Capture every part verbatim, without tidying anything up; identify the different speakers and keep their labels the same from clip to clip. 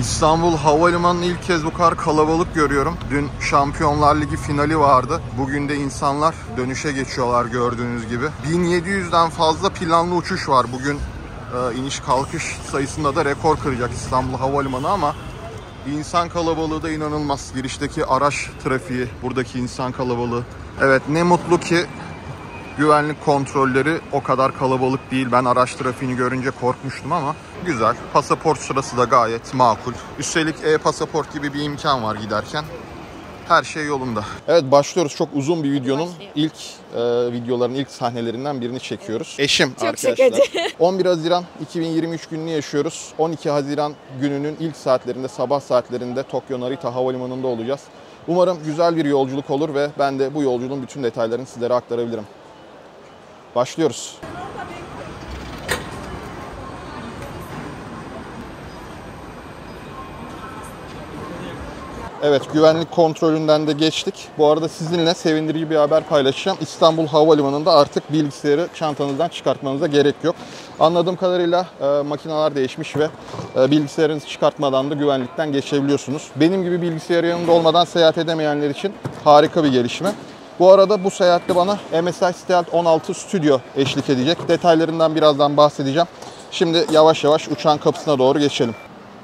Speaker 1: İstanbul Havalimanı'nın ilk kez bu kadar kalabalık görüyorum. Dün Şampiyonlar Ligi finali vardı. Bugün de insanlar dönüşe geçiyorlar gördüğünüz gibi. bin yedi yüzden fazla planlı uçuş var. Bugün e, iniş kalkış sayısında da rekor kıracak İstanbul Havalimanı ama insan kalabalığı da inanılmaz. Girişteki araç trafiği, buradaki insan kalabalığı. Evet, ne mutlu ki güvenlik kontrolleri o kadar kalabalık değil. Ben araç trafiğini görünce korkmuştum ama güzel. Pasaport sırası da gayet makul. Üstelik e-pasaport gibi bir imkan var giderken. Her şey yolunda. Evet, başlıyoruz. Çok uzun bir videonun Başlayalım. ilk e, videoların ilk sahnelerinden birini çekiyoruz. Eşim
Speaker 2: Çok
Speaker 1: arkadaşlar. on bir Haziran iki bin yirmi üç gününü yaşıyoruz. on iki Haziran gününün ilk saatlerinde, sabah saatlerinde Tokyo Narita Havalimanı'nda olacağız. Umarım güzel bir yolculuk olur ve ben de bu yolculuğun bütün detaylarını sizlere aktarabilirim. Başlıyoruz. Evet, güvenlik kontrolünden de geçtik. Bu arada sizinle sevindirici bir haber paylaşacağım. İstanbul Havalimanı'nda artık bilgisayarı çantanızdan çıkartmanıza gerek yok. Anladığım kadarıyla e, makineler değişmiş ve e, bilgisayarınızı çıkartmadan da güvenlikten geçebiliyorsunuz. Benim gibi bilgisayar yanında olmadan seyahat edemeyenler için harika bir gelişme. Bu arada bu seyahatte bana M S I Stealth on altı Studio eşlik edecek. Detaylarından birazdan bahsedeceğim. Şimdi yavaş yavaş uçağın kapısına doğru geçelim.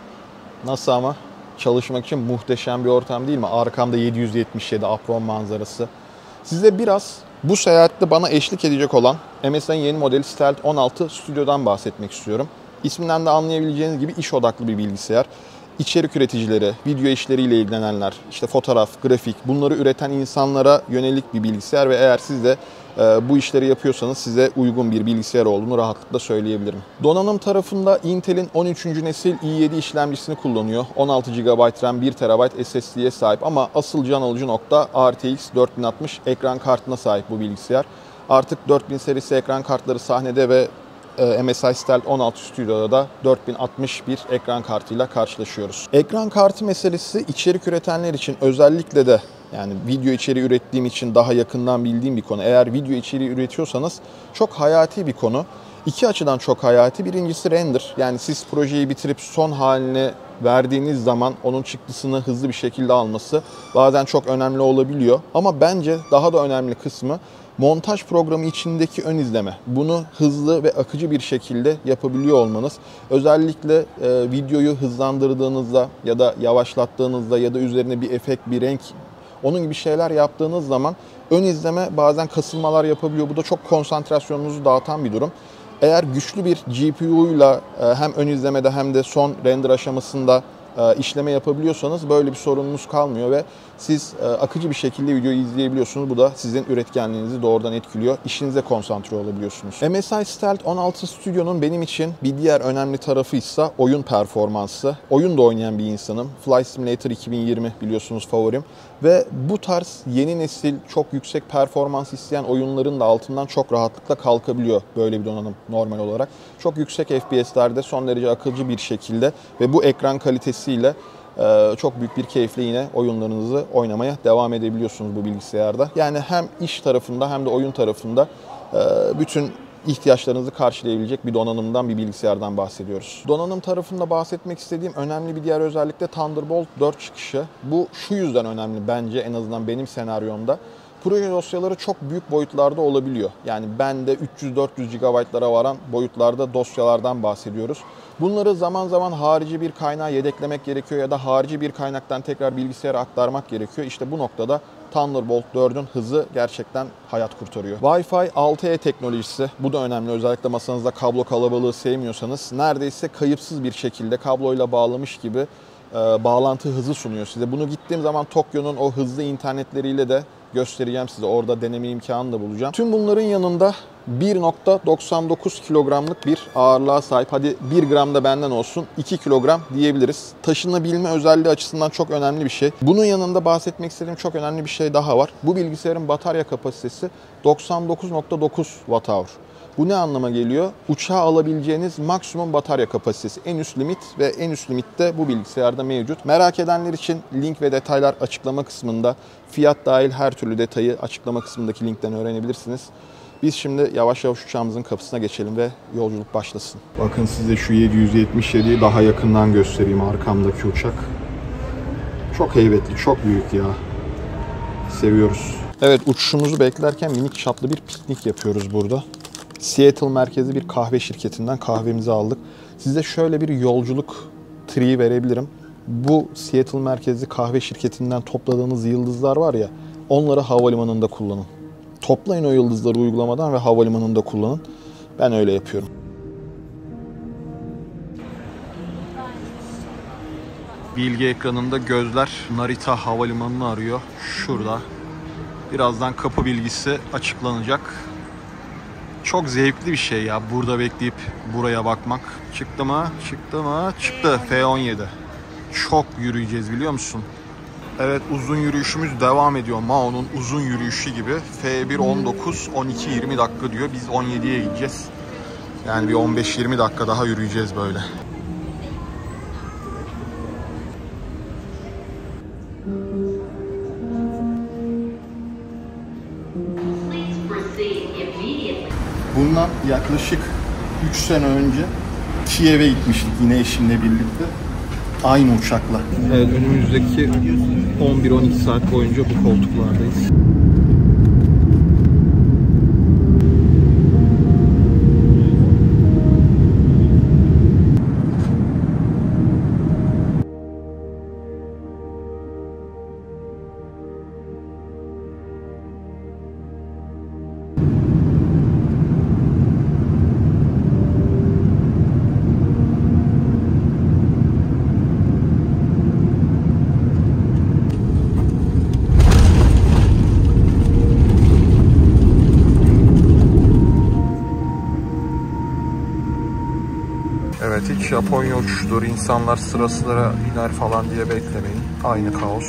Speaker 1: Nasıl ama? Çalışmak için muhteşem bir ortam değil mi? Arkamda yedi yüz yetmiş yedi apron manzarası. Size biraz bu seyahatte bana eşlik edecek olan M S I'nin yeni modeli Stealth on altı Studio'dan bahsetmek istiyorum. İsminden de anlayabileceğiniz gibi iş odaklı bir bilgisayar. İçerik üreticileri, video işleriyle ilgilenenler, işte fotoğraf, grafik, bunları üreten insanlara yönelik bir bilgisayar ve eğer siz de e, bu işleri yapıyorsanız size uygun bir bilgisayar olduğunu rahatlıkla söyleyebilirim. Donanım tarafında Intel'in on üçüncü nesil i yedi işlemcisini kullanıyor. on altı gigabayt RAM, bir terabayt S S D'ye sahip ama asıl can alıcı nokta R T X dört bin altmış ekran kartına sahip bu bilgisayar. Artık dört bin serisi ekran kartları sahnede ve M S I Stealth on altı Studio'da da dört bin altmış bir ekran kartıyla karşılaşıyoruz. Ekran kartı meselesi içerik üretenler için özellikle de yani video içeriği ürettiğim için daha yakından bildiğim bir konu. Eğer video içeriği üretiyorsanız çok hayati bir konu. İki açıdan çok hayati. Birincisi render. Yani siz projeyi bitirip son haline verdiğiniz zaman onun çıktısını hızlı bir şekilde alması bazen çok önemli olabiliyor. Ama bence daha da önemli kısmı montaj programı içindeki ön izleme. Bunu hızlı ve akıcı bir şekilde yapabiliyor olmanız. Özellikle e, videoyu hızlandırdığınızda ya da yavaşlattığınızda ya da üzerine bir efekt, bir renk, onun gibi şeyler yaptığınız zaman ön izleme bazen kasılmalar yapabiliyor. Bu da çok konsantrasyonunuzu dağıtan bir durum. Eğer güçlü bir G P U'yla hem ön izlemede hem de son render aşamasında işleme yapabiliyorsanız böyle bir sorununuz kalmıyor ve siz akıcı bir şekilde videoyu izleyebiliyorsunuz. Bu da sizin üretkenliğinizi doğrudan etkiliyor. İşinize konsantre olabiliyorsunuz. M S I Stealth on altı Studio'nun benim için bir diğer önemli tarafı ise oyun performansı. Oyun da oynayan bir insanım. Flight Simulator iki bin yirmi biliyorsunuz favorim. Ve bu tarz yeni nesil çok yüksek performans isteyen oyunların da altından çok rahatlıkla kalkabiliyor böyle bir donanım normal olarak. Çok yüksek F P S'lerde son derece akıcı bir şekilde ve bu ekran kalitesiyle çok büyük bir keyifle yine oyunlarınızı oynamaya devam edebiliyorsunuz bu bilgisayarda. Yani hem iş tarafında hem de oyun tarafında bütün ihtiyaçlarınızı karşılayabilecek bir donanımdan, bir bilgisayardan bahsediyoruz. Donanım tarafında bahsetmek istediğim önemli bir diğer özellik de Thunderbolt dört çıkışı. Bu şu yüzden önemli bence, en azından benim senaryomda. Proje dosyaları çok büyük boyutlarda olabiliyor. Yani bende üç yüz dört yüz gigabaytlara varan boyutlarda dosyalardan bahsediyoruz. Bunları zaman zaman harici bir kaynağa yedeklemek gerekiyor ya da harici bir kaynaktan tekrar bilgisayara aktarmak gerekiyor. İşte bu noktada Thunderbolt dördün hızı gerçekten hayat kurtarıyor. Wi-Fi altı E teknolojisi, bu da önemli. Özellikle masanızda kablo kalabalığı sevmiyorsanız neredeyse kayıpsız bir şekilde kabloyla bağlamış gibi e, bağlantı hızı sunuyor size. Bunu gittiğim zaman Tokyo'nun o hızlı internetleriyle de göstereceğim size. Orada deneme imkanı da bulacağım. Tüm bunların yanında bir nokta doksan dokuz kilogramlık bir ağırlığa sahip. Hadi bir gram da benden olsun, iki kilogram diyebiliriz. Taşınabilme özelliği açısından çok önemli bir şey. Bunun yanında bahsetmek istediğim çok önemli bir şey daha var. Bu bilgisayarın batarya kapasitesi doksan dokuz nokta dokuz watt hour. Bu ne anlama geliyor? Uçağa alabileceğiniz maksimum batarya kapasitesi. En üst limit ve en üst limitte bu bilgisayarda mevcut. Merak edenler için link ve detaylar açıklama kısmında. Fiyat dahil her türlü detayı açıklama kısmındaki linkten öğrenebilirsiniz. Biz şimdi yavaş yavaş uçağımızın kapısına geçelim ve yolculuk başlasın. Bakın size şu yedi yüz yetmiş yediyi daha yakından göstereyim, arkamdaki uçak. Çok heybetli, çok büyük ya. Seviyoruz. Evet, uçuşumuzu beklerken minik çaplı bir piknik yapıyoruz burada. Seattle merkezi bir kahve şirketinden kahvemizi aldık. Size şöyle bir yolculuk triği verebilirim. Bu Seattle merkezli kahve şirketinden topladığınız yıldızlar var ya, onları havalimanında kullanın. Toplayın o yıldızları uygulamadan ve havalimanında kullanın. Ben öyle yapıyorum. Bilgi ekranında gözler Narita Havalimanı'nı arıyor. Şurada. Birazdan kapı bilgisi açıklanacak. Çok zevkli bir şey ya, burada bekleyip buraya bakmak. Çıktı mı? Çıktı mı? Çıktı. F on yedi. Çok yürüyeceğiz biliyor musun? Evet, uzun yürüyüşümüz devam ediyor. Mao'nun uzun yürüyüşü gibi. F bir on dokuz, on iki yirmi dakika diyor. Biz on yediye gideceğiz. Yani bir on beş yirmi dakika daha yürüyeceğiz böyle. Bundan yaklaşık üç sene önce Kiev'e gitmiştik yine eşimle birlikte. Aynı uçakla. Evet, önümüzdeki on bir on iki saat boyunca bu koltuklardayız. Evet, hiç Japonya uçuşudur, insanlar sıra sıra iner falan diye beklemeyin. Aynı kaos.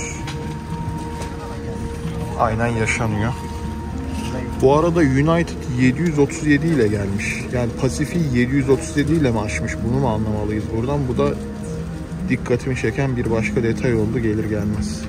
Speaker 1: Aynen yaşanıyor. Bu arada United yedi yüz otuz yedi ile gelmiş. Yani Pacific'i yedi yüz otuz yedi ile mi aşmış? Bunu mu anlamalıyız buradan? Bu da dikkatimi çeken bir başka detay oldu gelir gelmez.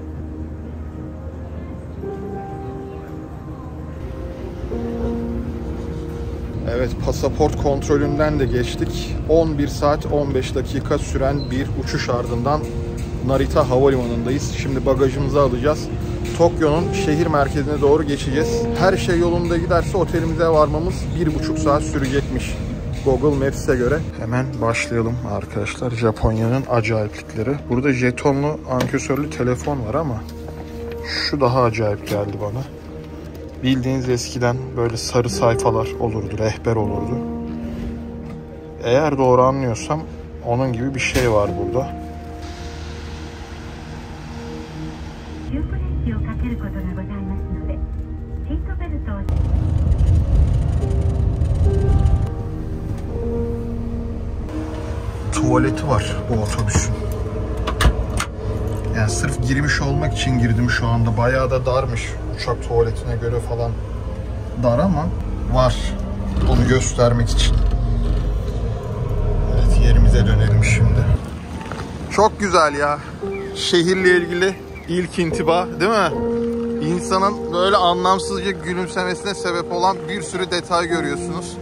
Speaker 1: Evet, pasaport kontrolünden de geçtik. on bir saat on beş dakika süren bir uçuş ardından Narita Havalimanı'ndayız. Şimdi bagajımızı alacağız. Tokyo'nun şehir merkezine doğru geçeceğiz. Her şey yolunda giderse otelimize varmamız bir buçuk saat sürecekmiş Google Maps'e göre. Hemen başlayalım arkadaşlar. Japonya'nın acayiplikleri. Burada jetonlu ankesörlü telefon var ama şu daha acayip geldi bana. Bildiğiniz eskiden böyle sarı sayfalar olurdu, rehber olurdu. Eğer doğru anlıyorsam onun gibi bir şey var burada. Tuvaleti var bu otobüsün. Yani sırf girmiş olmak için girdim şu anda. Bayağı da darmış. Uçak tuvaletine göre falan dar ama var. Onu göstermek için. Evet, yerimize dönelim şimdi. Çok güzel ya. Şehirle ilgili ilk intiba, değil mi? İnsanın böyle anlamsızca gülümsemesine sebep olan bir sürü detay görüyorsunuz.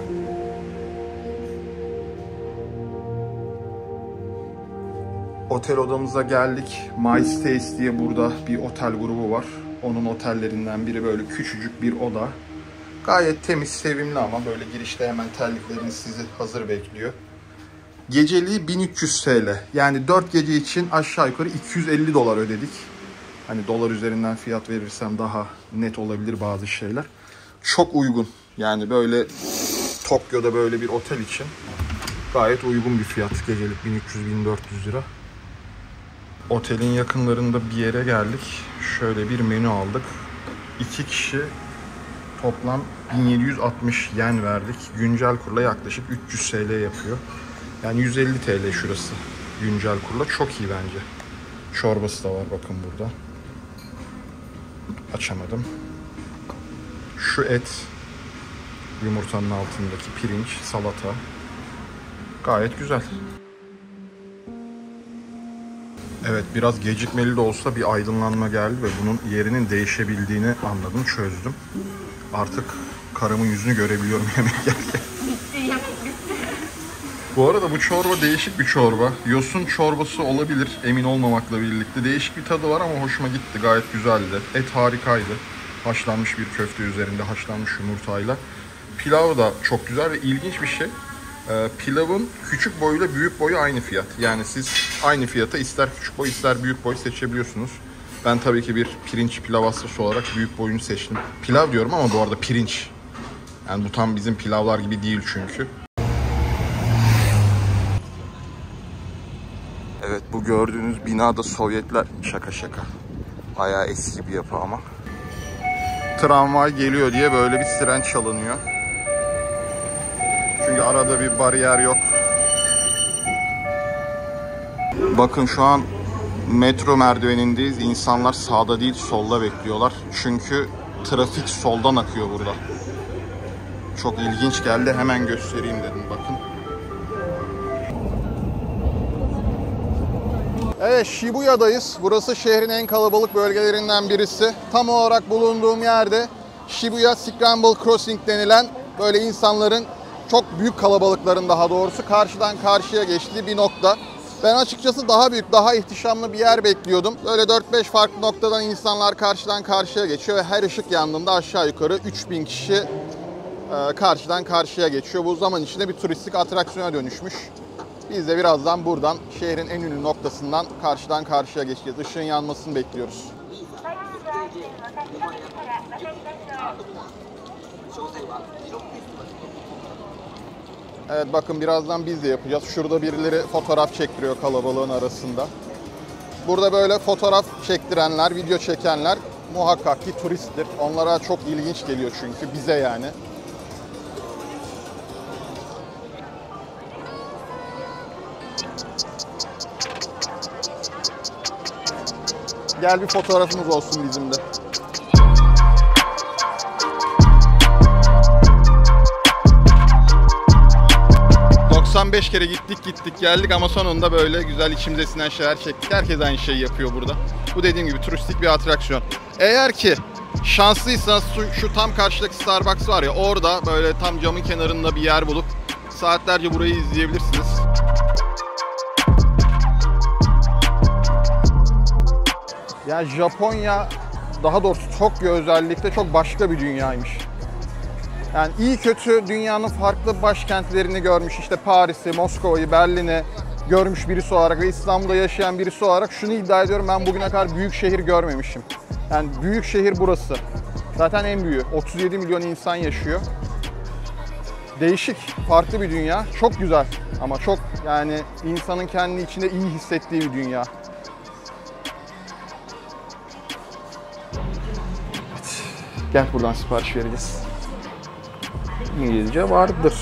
Speaker 1: Otel odamıza geldik. My Stays diye burada bir otel grubu var. Onun otellerinden biri, böyle küçücük bir oda. Gayet temiz, sevimli ama böyle girişte hemen terlikleriniz sizi hazır bekliyor. Geceliği bin üç yüz TL. Yani dört gece için aşağı yukarı iki yüz elli dolar ödedik. Hani dolar üzerinden fiyat verirsem daha net olabilir bazı şeyler. Çok uygun. Yani böyle Tokyo'da böyle bir otel için gayet uygun bir fiyat. Gecelik bin üç yüz bin dört yüz lira. Otelin yakınlarında bir yere geldik. Şöyle bir menü aldık. İki kişi toplam bin yedi yüz altmış yen verdik. Güncel kurla yaklaşık üç yüz TL yapıyor. Yani yüz elli TL şurası güncel kurla. Çok iyi bence. Çorbası da var bakın burada. Açamadım. Şu et, yumurtanın altındaki pirinç, salata. Gayet güzel. Evet, biraz gecikmeli de olsa bir aydınlanma geldi ve bunun yerinin değişebildiğini anladım, çözdüm. Artık karımın yüzünü görebiliyorum yemek yerken. Bu arada bu çorba değişik bir çorba. Yosun çorbası olabilir emin olmamakla birlikte. Değişik bir tadı var ama hoşuma gitti. Gayet güzeldi. Et harikaydı. Haşlanmış bir köfte üzerinde haşlanmış yumurtayla. Pilav da çok güzel ve ilginç bir şey. Ee, pilavın küçük boyuyla büyük boyu aynı fiyat. Yani siz aynı fiyata ister küçük boy ister büyük boy seçebiliyorsunuz. Ben tabii ki bir pirinç pilav hastası olarak büyük boyunu seçtim. Pilav diyorum ama bu arada pirinç. Yani bu tam bizim pilavlar gibi değil çünkü. Evet, bu gördüğünüz binada Sovyetler, şaka şaka. Bayağı eski bir yapı ama. Tramvay geliyor diye böyle bir siren çalınıyor. Çünkü arada bir bariyer yok. Bakın şu an metro merdivenindeyiz. İnsanlar sağda değil solda bekliyorlar. Çünkü trafik soldan akıyor burada. Çok ilginç geldi. Hemen göstereyim dedim. Bakın. Evet, Shibuya'dayız. Burası şehrin en kalabalık bölgelerinden birisi. Tam olarak bulunduğum yerde Shibuya Scramble Crossing denilen böyle insanların çok büyük kalabalıkların daha doğrusu karşıdan karşıya geçtiği bir nokta. Ben açıkçası daha büyük, daha ihtişamlı bir yer bekliyordum. Böyle dört beş farklı noktadan insanlar karşıdan karşıya geçiyor ve her ışık yandığında aşağı yukarı üç bin kişi e, karşıdan karşıya geçiyor. Bu zaman içinde bir turistik atraksiyona dönüşmüş. Biz de birazdan buradan şehrin en ünlü noktasından karşıdan karşıya geçeceğiz. Işığın yanmasını bekliyoruz. Evet, bakın birazdan biz de yapacağız. Şurada birileri fotoğraf çektiriyor kalabalığın arasında. Burada böyle fotoğraf çektirenler, video çekenler muhakkak ki turisttir. Onlara çok ilginç geliyor çünkü bize yani. Gel bir fotoğrafımız olsun bizim de. doksan beş kere gittik gittik geldik ama sonunda böyle güzel içimize sinen şeyler çektik. Herkes aynı şeyi yapıyor burada. Bu dediğim gibi turistik bir atraksiyon. Eğer ki şanslıysanız şu, şu tam karşıdaki Starbucks var ya, orada böyle tam camın kenarında bir yer bulup saatlerce burayı izleyebilirsiniz. Yani Japonya, daha doğrusu Tokyo özellikle çok başka bir dünyaymış. Yani iyi kötü dünyanın farklı başkentlerini görmüş, işte Paris'i, Moskova'yı, Berlin'i görmüş birisi olarak ve İstanbul'da yaşayan birisi olarak şunu iddia ediyorum: ben bugüne kadar büyük şehir görmemişim. Yani büyük şehir burası. Zaten en büyüğü. otuz yedi milyon insan yaşıyor. Değişik, farklı bir dünya. Çok güzel ama çok, yani insanın kendi içinde iyi hissettiği bir dünya. Evet. Gel buradan sipariş vereceğiz. İngilizce vardır.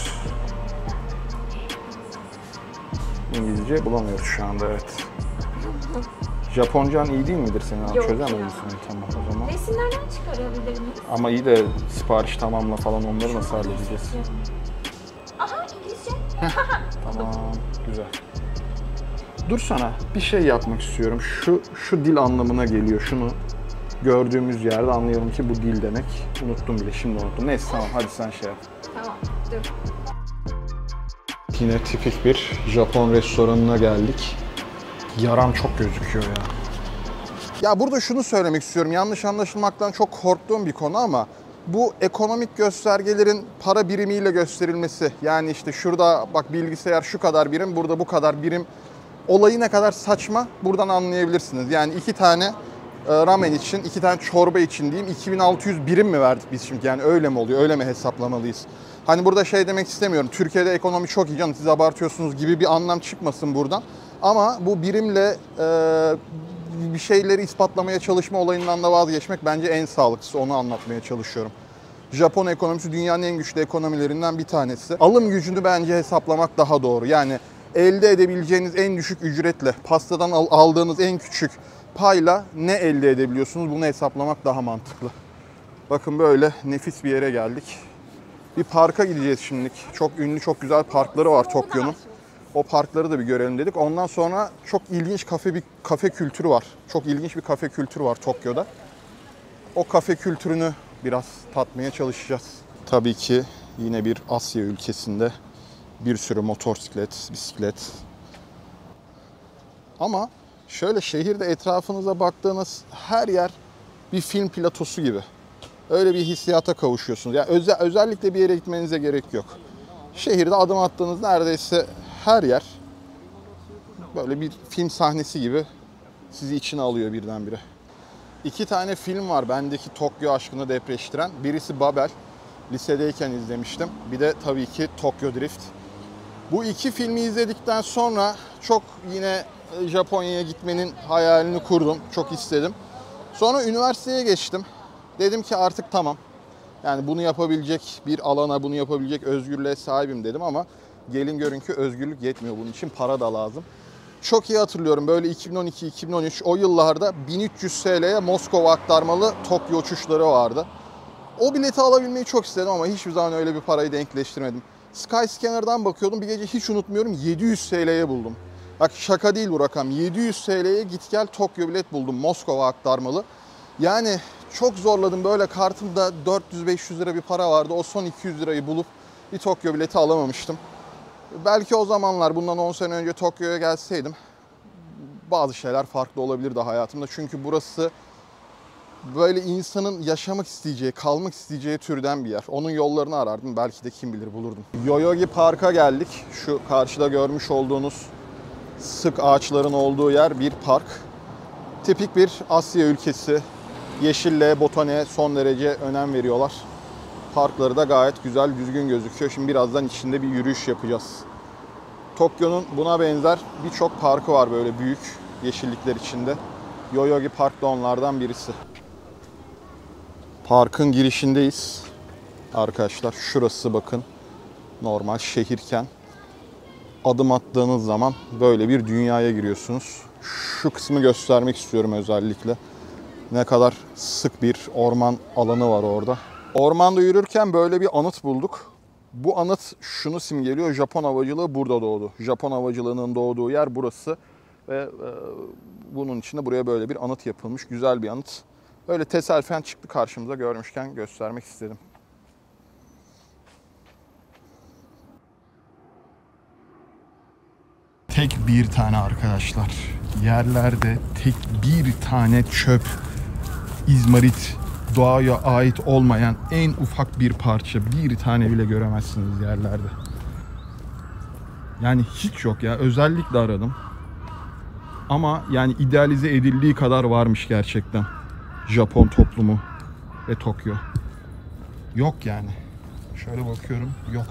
Speaker 1: İngilizce bulamıyoruz şu anda, evet. Japoncan iyi değil midir senin?
Speaker 2: Yok
Speaker 1: Çözemez
Speaker 2: ya.
Speaker 1: misin? Tamam o zaman.
Speaker 2: Resimlerden çıkarabilir miyiz?
Speaker 1: Ama iyi de sipariş tamamla falan, onları nasıl halledeceğiz?
Speaker 2: Aha, İngilizce.
Speaker 1: Tamam, güzel. Dur, sana bir şey yapmak istiyorum. Şu şu dil anlamına geliyor. Şunu gördüğümüz yerde anlayalım ki bu dil demek. Unuttum bile, şimdi unuttum. Neyse tamam, hadi sen şey yap.
Speaker 2: Tamam, dur.
Speaker 1: Yine tipik bir Japon restoranına geldik. Yaram çok gözüküyor ya. Ya burada şunu söylemek istiyorum. Yanlış anlaşılmaktan çok korktuğum bir konu ama bu ekonomik göstergelerin para birimiyle gösterilmesi. Yani işte şurada bak bilgisayar şu kadar birim, burada bu kadar birim. Olayı ne kadar saçma buradan anlayabilirsiniz. Yani iki tane ramen için, iki tane çorba için diyeyim iki bin altı yüz birim mi verdik biz şimdi? Yani öyle mi oluyor? Öyle mi hesaplamalıyız? Hani burada şey demek istemiyorum. Türkiye'de ekonomi çok iyi canım, siz abartıyorsunuz gibi bir anlam çıkmasın buradan. Ama bu birimle e, bir şeyleri ispatlamaya çalışma olayından da vazgeçmek bence en sağlıklısı. Onu anlatmaya çalışıyorum. Japon ekonomisi dünyanın en güçlü ekonomilerinden bir tanesi. Alım gücünü bence hesaplamak daha doğru. Yani elde edebileceğiniz en düşük ücretle, pastadan aldığınız en küçük payla ne elde edebiliyorsunuz, bunu hesaplamak daha mantıklı. Bakın böyle nefis bir yere geldik. Bir parka gideceğiz şimdilik. Çok ünlü, çok güzel parkları var Tokyo'nun. O parkları da bir görelim dedik. Ondan sonra çok ilginç kafe bir kafe kültürü var. Çok ilginç bir kafe kültürü var Tokyo'da. O kafe kültürünü biraz tatmaya çalışacağız. Tabii ki yine bir Asya ülkesinde bir sürü motosiklet, bisiklet. Ama şöyle şehirde etrafınıza baktığınız her yer bir film platosu gibi. Öyle bir hissiyata kavuşuyorsunuz. Yani özel, özellikle bir yere gitmenize gerek yok. Şehirde adım attığınız neredeyse her yer böyle bir film sahnesi gibi sizi içine alıyor birdenbire. İki tane film var bendeki Tokyo aşkını depreştiren. Birisi Babel. Lisedeyken izlemiştim. Bir de tabii ki Tokyo Drift. Bu iki filmi izledikten sonra çok yine Japonya'ya gitmenin hayalini kurdum. Çok istedim. Sonra üniversiteye geçtim. Dedim ki artık tamam. Yani bunu yapabilecek bir alana, bunu yapabilecek özgürlüğe sahibim dedim ama gelin görün ki özgürlük yetmiyor. Bunun için para da lazım. Çok iyi hatırlıyorum böyle iki bin on iki iki bin on üç o yıllarda bin üç yüz T L'ye Moskova aktarmalı Tokyo uçuşları vardı. O bileti alabilmeyi çok istedim ama hiçbir zaman öyle bir parayı denkleştirmedim. Skyscanner'dan bakıyordum, bir gece hiç unutmuyorum yedi yüz T L'ye buldum. Bak şaka değil bu rakam, yedi yüz T L'ye git gel Tokyo bilet buldum Moskova aktarmalı. Yani çok zorladım, böyle kartımda dört yüz beş yüz lira bir para vardı, o son iki yüz lirayı bulup bir Tokyo bileti alamamıştım. Belki o zamanlar bundan on sene önce Tokyo'ya gelseydim bazı şeyler farklı olabilirdi hayatımda. Çünkü burası böyle insanın yaşamak isteyeceği, kalmak isteyeceği türden bir yer. Onun yollarını arardım. Belki de kim bilir bulurdum. Yoyogi Park'a geldik. Şu karşıda görmüş olduğunuz sık ağaçların olduğu yer bir park. Tipik bir Asya ülkesi. Yeşille, botaniğe son derece önem veriyorlar. Parkları da gayet güzel, düzgün gözüküyor. Şimdi birazdan içinde bir yürüyüş yapacağız. Tokyo'nun buna benzer birçok parkı var böyle büyük yeşillikler içinde. Yoyogi Park da onlardan birisi. Parkın girişindeyiz. Arkadaşlar şurası bakın. Normal şehirken adım attığınız zaman böyle bir dünyaya giriyorsunuz. Şu kısmı göstermek istiyorum özellikle. Ne kadar sık bir orman alanı var orada. Ormanda yürürken böyle bir anıt bulduk. Bu anıt şunu simgeliyor. Japon havacılığı burada doğdu. Japon havacılığının doğduğu yer burası. Ve e, bunun için de buraya böyle bir anıt yapılmış. Güzel bir anıt. Öyle tesadüfen çıktı karşımıza, görmüşken göstermek istedim. Tek bir tane arkadaşlar. Yerlerde tek bir tane çöp, izmarit, doğaya ait olmayan en ufak bir parça, bir tane bile göremezsiniz yerlerde. Yani hiç yok ya. Özellikle aradım. Ama yani idealize edildiği kadar varmış gerçekten. Japon toplumu ve Tokyo. Yok yani. Şöyle bakıyorum, yok.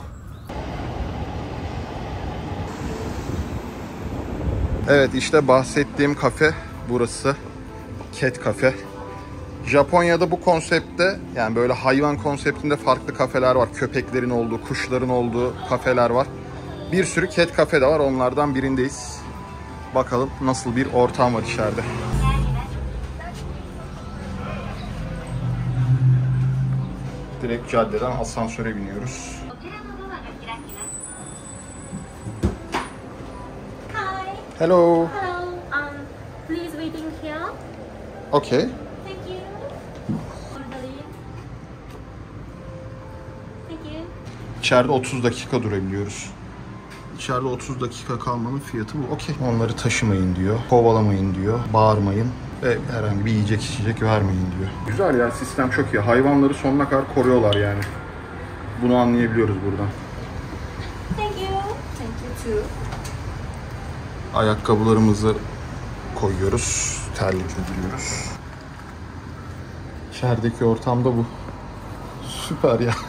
Speaker 1: Evet, işte bahsettiğim kafe burası. Cat Cafe. Japonya'da bu konseptte, yani böyle hayvan konseptinde farklı kafeler var. Köpeklerin olduğu, kuşların olduğu kafeler var. Bir sürü Cat Cafe de var. Onlardan birindeyiz. Bakalım nasıl bir ortam var içeride. Direkt caddeden asansöre biniyoruz. Hello.
Speaker 2: Hello. Um, please waiting here.
Speaker 1: Okay.
Speaker 2: Thank you. Thank you.
Speaker 1: İçeride otuz dakika durabiliyoruz. İçeride otuz dakika kalmanın fiyatı bu. Okey. Onları taşımayın diyor. Kovalamayın diyor. Bağırmayın. Ve herhangi bir yiyecek içecek vermeyin diyor. Güzel ya, sistem çok iyi. Hayvanları sonuna kadar koruyorlar yani. Bunu anlayabiliyoruz buradan.
Speaker 2: Thank you. Thank you too.
Speaker 1: Ayakkabılarımızı koyuyoruz. Terlikle giriyoruz. İçerideki ortam da bu. Süper ya.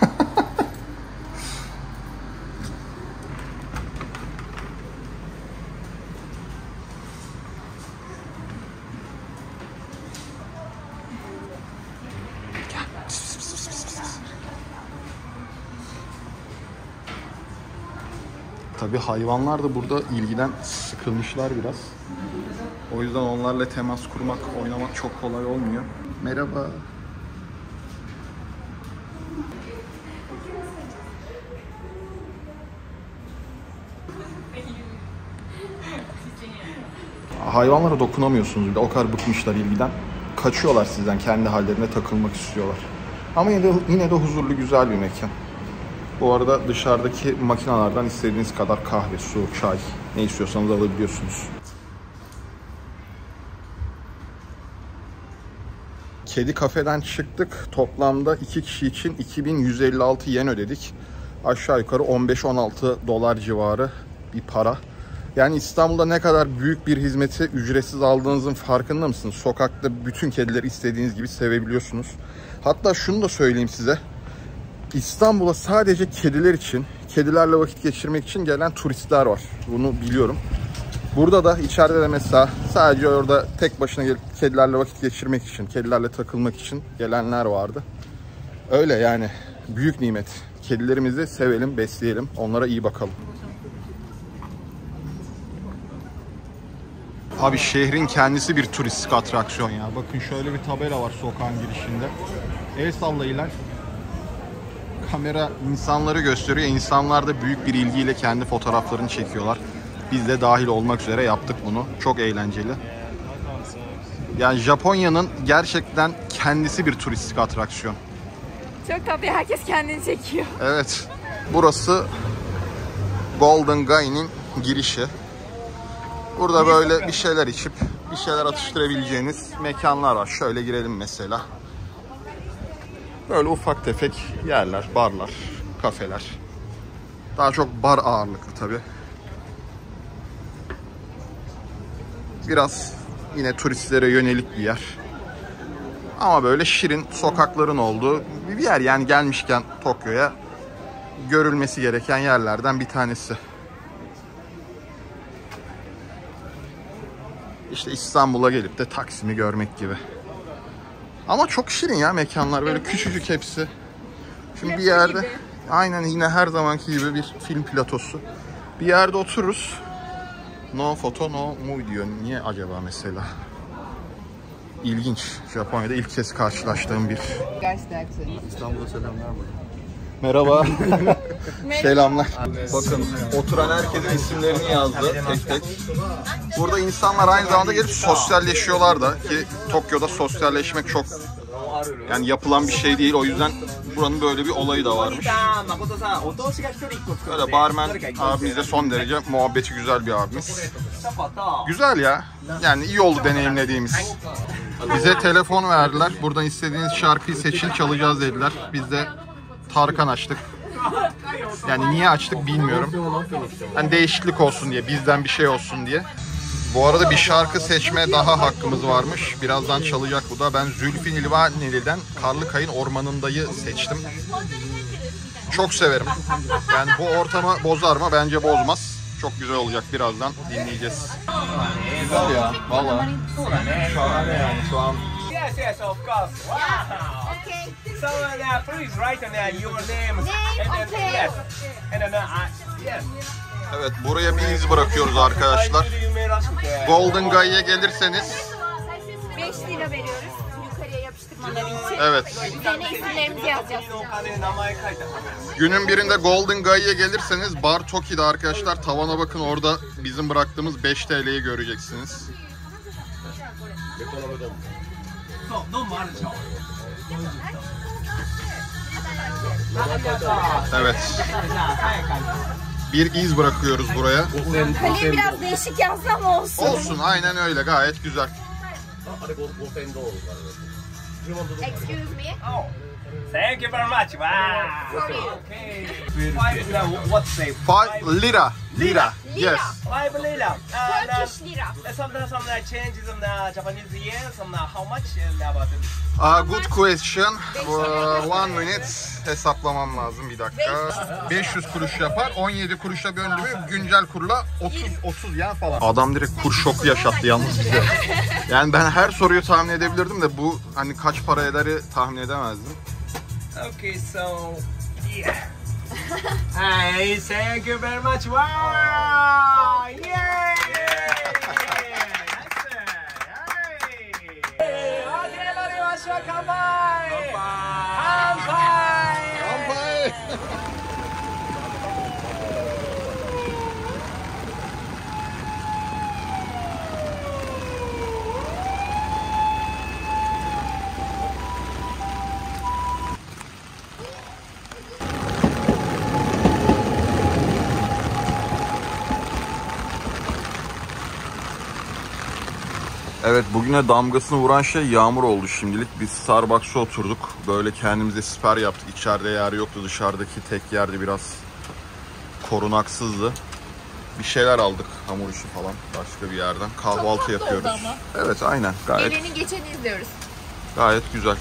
Speaker 1: Tabii hayvanlar da burada ilgiden sıkılmışlar biraz. O yüzden onlarla temas kurmak, oynamak çok kolay olmuyor. Merhaba. Hayvanlara dokunamıyorsunuz bile. O kadar bıkmışlar ilgiden. Kaçıyorlar sizden, kendi hallerine takılmak istiyorlar. Ama yine de, yine de huzurlu, güzel bir mekan. Bu arada dışarıdaki makinelerden istediğiniz kadar kahve, su, çay ne istiyorsanız alabiliyorsunuz. Kedi kafeden çıktık. Toplamda iki kişi için iki bin yüz elli altı yen ödedik. Aşağı yukarı on beş on altı dolar civarı bir para. Yani İstanbul'da ne kadar büyük bir hizmeti ücretsiz aldığınızın farkında mısınız? Sokakta bütün kedileri istediğiniz gibi sevebiliyorsunuz. Hatta şunu da söyleyeyim size. İstanbul'a sadece kediler için, kedilerle vakit geçirmek için gelen turistler var. Bunu biliyorum. Burada da içeride de mesela sadece orada tek başına gelip kedilerle vakit geçirmek için, kedilerle takılmak için gelenler vardı. Öyle yani büyük nimet. Kedilerimizi sevelim, besleyelim, onlara iyi bakalım. Abi şehrin kendisi bir turistik atraksiyon ya. Bakın şöyle bir tabela var sokağın girişinde. El sallayılar. Kamera insanları gösteriyor. İnsanlar da büyük bir ilgiyle kendi fotoğraflarını çekiyorlar. Biz de dahil olmak üzere yaptık bunu. Çok eğlenceli. Yani Japonya'nın gerçekten kendisi bir turistik atraksiyon.
Speaker 3: Çok tatlı. Herkes kendini çekiyor.
Speaker 1: Evet. Burası Golden Gai'nin girişi. Burada böyle bir şeyler içip bir şeyler atıştırabileceğiniz mekanlar var. Şöyle girelim mesela. Böyle ufak tefek yerler, barlar, kafeler. Daha çok bar ağırlıklı tabii. Biraz yine turistlere yönelik bir yer. Ama böyle şirin sokakların olduğu bir yer. Yani gelmişken Tokyo'ya görülmesi gereken yerlerden bir tanesi. İşte İstanbul'a gelip de Taksim'i görmek gibi. Ama çok şirin ya mekanlar. Böyle küçücük hepsi. Şimdi bir yerde aynen yine her zamanki gibi bir film platosu. Bir yerde otururuz. No photo no movie diyor. Niye acaba mesela? İlginç. Japonya'da ilk kez karşılaştığım bir. İstanbul'a selamlar mı? Merhaba. Selamlar. Bakın oturan herkesin isimlerini yazdı tek tek. Burada insanlar aynı zamanda gelip sosyalleşiyorlar da ki Tokyo'da sosyalleşmek çok yani yapılan bir şey değil. O yüzden buranın böyle bir olayı da varmış. Böyle barmen abimiz de son derece muhabbeti güzel bir abimiz. Güzel ya. Yani iyi oldu deneyimlediğimiz. Bize telefon verdiler. Buradan istediğiniz şarkıyı seçin çalacağız dediler. Biz de Tarkan açtık. Yani niye açtık bilmiyorum. Hani değişiklik olsun diye, bizden bir şey olsun diye. Bu arada bir şarkı seçme daha hakkımız varmış. Birazdan çalacak bu da. Ben Zülfü Livaneli'den Karlı Kayın Ormanında'yı seçtim. Çok severim. Yani bu ortamı bozar mı? Bence bozmaz. Çok güzel olacak. Birazdan dinleyeceğiz. Güzel ya. Vallahi. Şahane yani şu an.
Speaker 4: Yes, yes, of course. Wow.
Speaker 3: Okay.
Speaker 4: So uh, please write on uh, your name.
Speaker 3: Name,
Speaker 4: And then,
Speaker 3: okay.
Speaker 4: yes. And then, uh, I- yes.
Speaker 1: Evet, buraya bir iz bırakıyoruz arkadaşlar. Golden Gai'ye gelirseniz
Speaker 3: beş lira veriyoruz yukarıya yapıştırmaları için.
Speaker 1: evet.
Speaker 3: Üzerine isimlerimizi yazacağız.
Speaker 1: Günün birinde Golden Gai'ye gelirseniz Bar Toki'de arkadaşlar tavana bakın, orada bizim bıraktığımız beş T L'yi göreceksiniz. Evet. Bir iz bırakıyoruz buraya.
Speaker 3: Kalem biraz değişik yazdı ama olsun.
Speaker 1: Olsun, aynen öyle, gayet güzel.
Speaker 3: Excuse me.
Speaker 4: Oh, thank you very much. Wow. Okay. Five lira. What say?
Speaker 1: Five lira. Lira. Yes.
Speaker 4: Five lira. And, uh,
Speaker 3: Turkish lira.
Speaker 4: some some uh, changes in the Japanese yen. Some uh, how much uh, about it?
Speaker 1: Uh, good question. Uh, one minute. Hesaplamam lazım, bir dakika. beş yüz kuruş yapar. on yedi kuruşa böldü mü güncel kurla otuz otuz yen falan. Adam direkt kur şoku yaşattı yalnız bize. Yani ben her soruyu tahmin edebilirdim de bu hani kaç para ederi tahmin edemezdim.
Speaker 4: Okay, so yeah. Hey, thank you very much. Wow! Yay! Hey! Kanpai! Kanpai!
Speaker 1: Evet, bugüne damgasını vuran şey yağmur oldu şimdilik. Biz Starbucks'a oturduk. Böyle kendimize siper yaptık. İçeride yer yoktu. Dışarıdaki tek yerde biraz korunaksızdı. Bir şeyler aldık. Hamur işi falan başka bir yerden. Kahvaltı yapıyoruz. Evet, aynen. Gayet,
Speaker 3: Geleni geçeni izliyoruz.
Speaker 1: gayet güzel.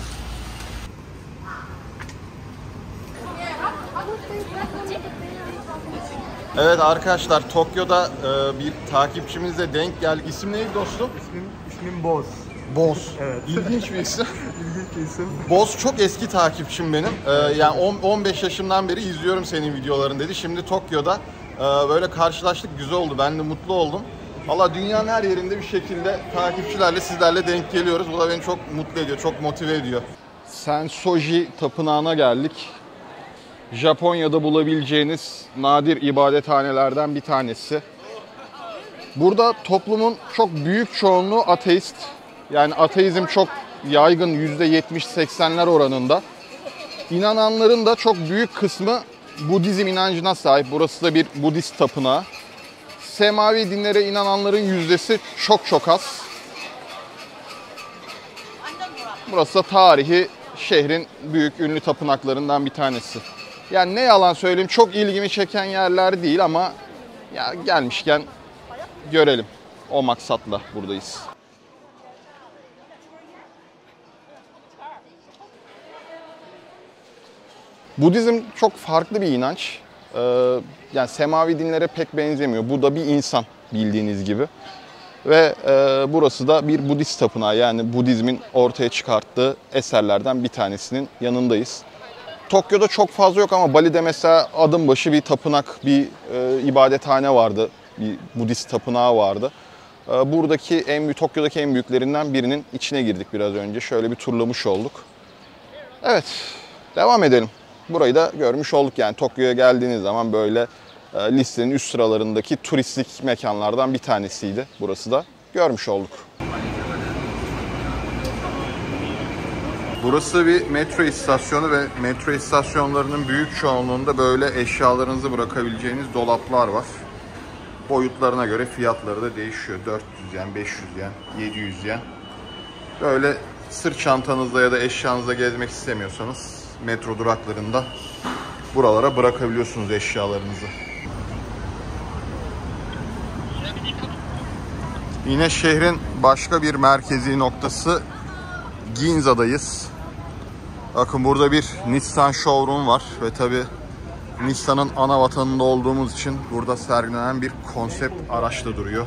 Speaker 1: Evet arkadaşlar, Tokyo'da e, bir takipçimizle denk geldik. İsim neydi dostum?
Speaker 5: İsmim, ismim Boz.
Speaker 1: Boz.
Speaker 5: Evet.
Speaker 1: İlginç bir isim.
Speaker 5: İlginç bir isim.
Speaker 1: Boz çok eski takipçim benim. Ee, yani on, on beş yaşımdan beri izliyorum senin videoların dedi. Şimdi Tokyo'da e, böyle karşılaştık, güzel oldu. Ben de mutlu oldum. Valla dünyanın her yerinde bir şekilde takipçilerle, sizlerle denk geliyoruz. Bu da beni çok mutlu ediyor, çok motive ediyor. Sensoji Tapınağı'na geldik. Japonya'da bulabileceğiniz nadir ibadethanelerden bir tanesi. Burada toplumun çok büyük çoğunluğu ateist. Yani ateizm çok yaygın, yüzde yetmiş seksenler oranında. İnananların da çok büyük kısmı Budizm inancına sahip. Burası da bir Budist tapınağı. Semavi dinlere inananların yüzdesi çok çok az. Burası da tarihi şehrin büyük ünlü tapınaklarından bir tanesi. Yani ne yalan söyleyeyim, çok ilgimi çeken yerler değil ama ya gelmişken görelim. O maksatla buradayız. Budizm çok farklı bir inanç. Ee, yani semavi dinlere pek benzemiyor. Bu da bir insan bildiğiniz gibi. Ve e, burası da bir Budist tapınağı. Yani Budizmin ortaya çıkarttığı eserlerden bir tanesinin yanındayız. Tokyo'da çok fazla yok ama Bali'de mesela adım başı bir tapınak, bir e, ibadethane vardı. Bir Budist tapınağı vardı. E, buradaki en büyük, Tokyo'daki en büyüklerinden birinin içine girdik biraz önce. Şöyle bir turlamış olduk. Evet, devam edelim. Burayı da görmüş olduk. Yani Tokyo'ya geldiğiniz zaman böyle e, listenin üst sıralarındaki turistik mekanlardan bir tanesiydi. Burası da görmüş olduk. Burası bir metro istasyonu ve metro istasyonlarının büyük çoğunluğunda böyle eşyalarınızı bırakabileceğiniz dolaplar var. Boyutlarına göre fiyatları da değişiyor. dört yüz yen, beş yüz yen, yedi yüz yen. Böyle sırt çantanızla ya da eşyanızla gezmek istemiyorsanız metro duraklarında buralara bırakabiliyorsunuz eşyalarınızı. Yine şehrin başka bir merkezi noktası Ginza'dayız. Bakın burada bir Nissan showroom var ve tabi Nissan'ın ana vatanında olduğumuz için burada sergilenen bir konsept araç da duruyor.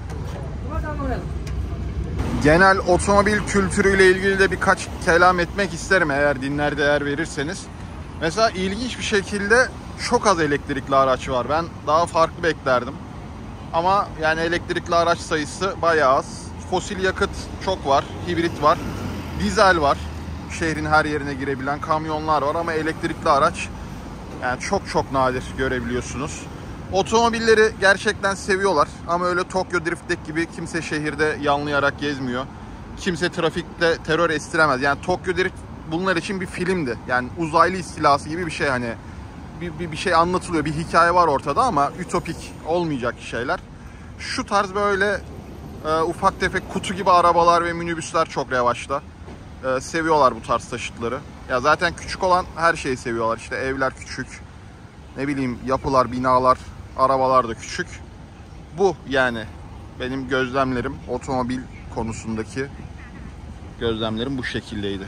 Speaker 1: Genel otomobil kültürüyle ilgili de birkaç kelam etmek isterim eğer dinler değer verirseniz. Mesela ilginç bir şekilde çok az elektrikli araç var. Ben daha farklı beklerdim. Ama yani elektrikli araç sayısı bayağı az. Fosil yakıt çok var, hibrit var, dizel var. Şehrin her yerine girebilen kamyonlar var ama elektrikli araç yani çok çok nadir görebiliyorsunuz. Otomobilleri gerçekten seviyorlar ama öyle Tokyo Drift'teki gibi kimse şehirde yanlayarak gezmiyor. Kimse trafikte terör estiremez. Yani Tokyo Drift bunlar için bir filmdi. Yani uzaylı istilası gibi bir şey, hani bir, bir, bir şey anlatılıyor. Bir hikaye var ortada ama ütopik olmayacak şeyler. Şu tarz böyle e, ufak tefek kutu gibi arabalar ve minibüsler çok revaçta. E, seviyorlar bu tarz taşıtları. Ya zaten küçük olan her şeyi seviyorlar. İşte evler küçük, ne bileyim yapılar, binalar, arabalar da küçük. Bu yani benim gözlemlerim, otomobil konusundaki gözlemlerim bu şekildeydi.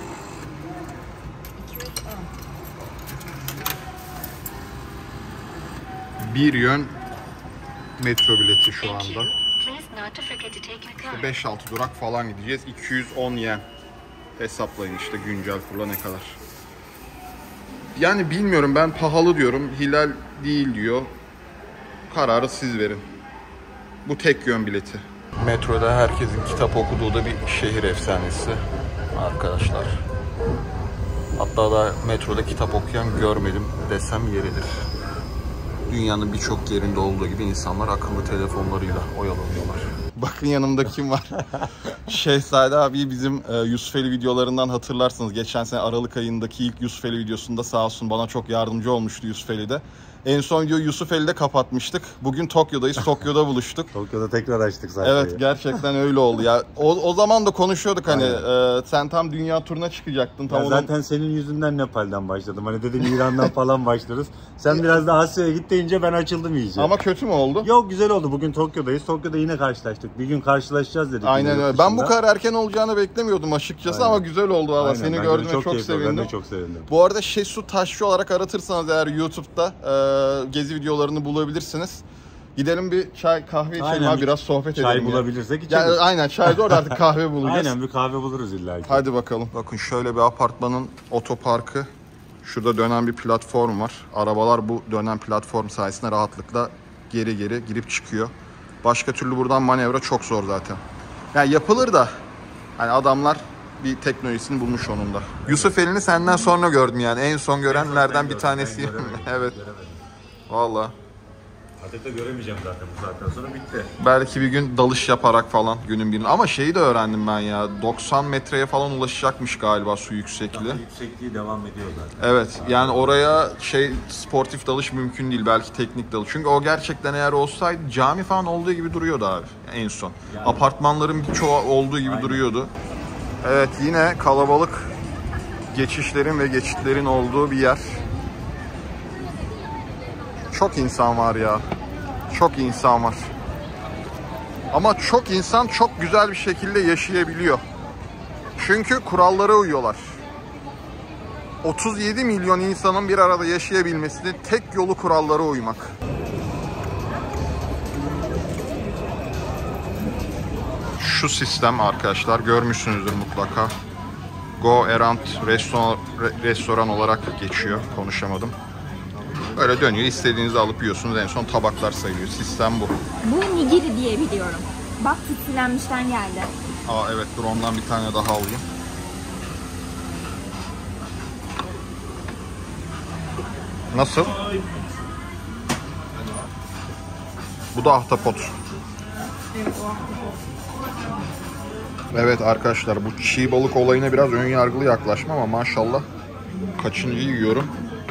Speaker 1: Bir yön metro bileti şu anda. beş altı durak falan gideceğiz. iki yüz on yen. Hesaplayın işte güncel kurla ne kadar. Yani bilmiyorum, ben pahalı diyorum. Hilal değil diyor. Kararı siz verin. Bu tek yön bileti. Metroda herkesin kitap okuduğu da bir şehir efsanesi arkadaşlar. Hatta da metroda kitap okuyan görmedim desem yeridir. Dünyanın birçok yerinde olduğu gibi insanlar akıllı telefonlarıyla oyalanıyorlar. Bakın yanımda kim var? Şehzade abi bizim e, Yusufeli videolarından hatırlarsınız. Geçen sene Aralık ayındaki ilk Yusufeli videosunda sağ olsun bana çok yardımcı olmuştu Yusufeli'de. En son videoyu Yusufeli'de kapatmıştık. Bugün Tokyo'dayız. Tokyo'da buluştuk.
Speaker 6: Tokyo'da tekrar açtık sayfayı.
Speaker 1: Evet, gerçekten öyle oldu ya. O, o zaman da konuşuyorduk hani e, sen tam dünya turuna çıkacaktın. Tam
Speaker 6: Ya
Speaker 1: onun...
Speaker 6: zaten senin yüzünden Nepal'den başladım. Hani dedim İran'dan falan başlarız. Sen biraz da Asya'ya git deyince ben açıldım iyice.
Speaker 1: Ama kötü mü oldu?
Speaker 6: Yok, güzel oldu. Bugün Tokyo'dayız. Tokyo'da yine karşılaştık. Bir gün karşılaşacağız dedik.
Speaker 1: Aynen öyle. Ben bu kadar erken olacağını beklemiyordum açıkçası. Aynen. Ama güzel oldu valla.
Speaker 6: Aynen,
Speaker 1: Seni
Speaker 6: ben
Speaker 1: gördüğüme çok,
Speaker 6: çok
Speaker 1: sevindim.
Speaker 6: Ben de çok sevindim.
Speaker 1: Bu arada Şesu Taşçı olarak aratırsanız eğer YouTube'da e, gezi videolarını bulabilirsiniz. Gidelim bir çay kahve içelim abi, biraz sohbet
Speaker 6: çay
Speaker 1: edelim.
Speaker 6: Çay bulabilirsek
Speaker 1: içeriz. Yani, aynen çay da orada, artık kahve bulacağız.
Speaker 6: Aynen, bir kahve buluruz illa ki.
Speaker 1: Hadi bakalım. Bakın şöyle bir apartmanın otoparkı. Şurada dönen bir platform var. Arabalar bu dönen platform sayesinde rahatlıkla geri geri girip çıkıyor. Başka türlü buradan manevra çok zor zaten. Yani yapılır da hani adamlar bir teknolojisini bulmuş onunda. Yusufeli'ni senden sonra gördüm yani. En son görenlerden bir tanesiyim. Evet. Vallahi.
Speaker 6: Adette göremeyeceğim zaten bu saatten sonra, bitti.
Speaker 1: Belki bir gün dalış yaparak falan günün birinde. Ama şeyi de öğrendim ben ya. doksan metreye falan ulaşacakmış galiba su yüksekliği.
Speaker 6: Daha yüksekliği devam ediyor zaten.
Speaker 1: Evet, yani oraya şey sportif dalış mümkün değil, belki teknik dalış. Çünkü o gerçekten eğer olsaydı cami falan olduğu gibi duruyordu abi en son. Yani, apartmanların birçoğu olduğu gibi aynen duruyordu. Evet, yine kalabalık geçişlerin ve geçitlerin olduğu bir yer. Çok insan var ya. Çok insan var. Ama çok insan çok güzel bir şekilde yaşayabiliyor. Çünkü kurallara uyuyorlar. otuz yedi milyon insanın bir arada yaşayabilmesinin tek yolu kurallara uymak. Şu sistem arkadaşlar görmüşsünüzdür mutlaka. Go Errand restoran, restoran olarak geçiyor. Konuşamadım. Böyle dönüyor, istediğinizi alıp yiyorsunuz, en son tabaklar sayılıyor. Sistem bu.
Speaker 3: Bu nigiri diye biliyorum. Bak, tütsülenmişten geldi.
Speaker 1: Aa evet, dur ondan bir tane daha alayım. Nasıl? Bu da ahtapot. Evet arkadaşlar, bu çiğ balık olayına biraz ön yargılı yaklaşma ama maşallah kaçıncıyı yiyorum?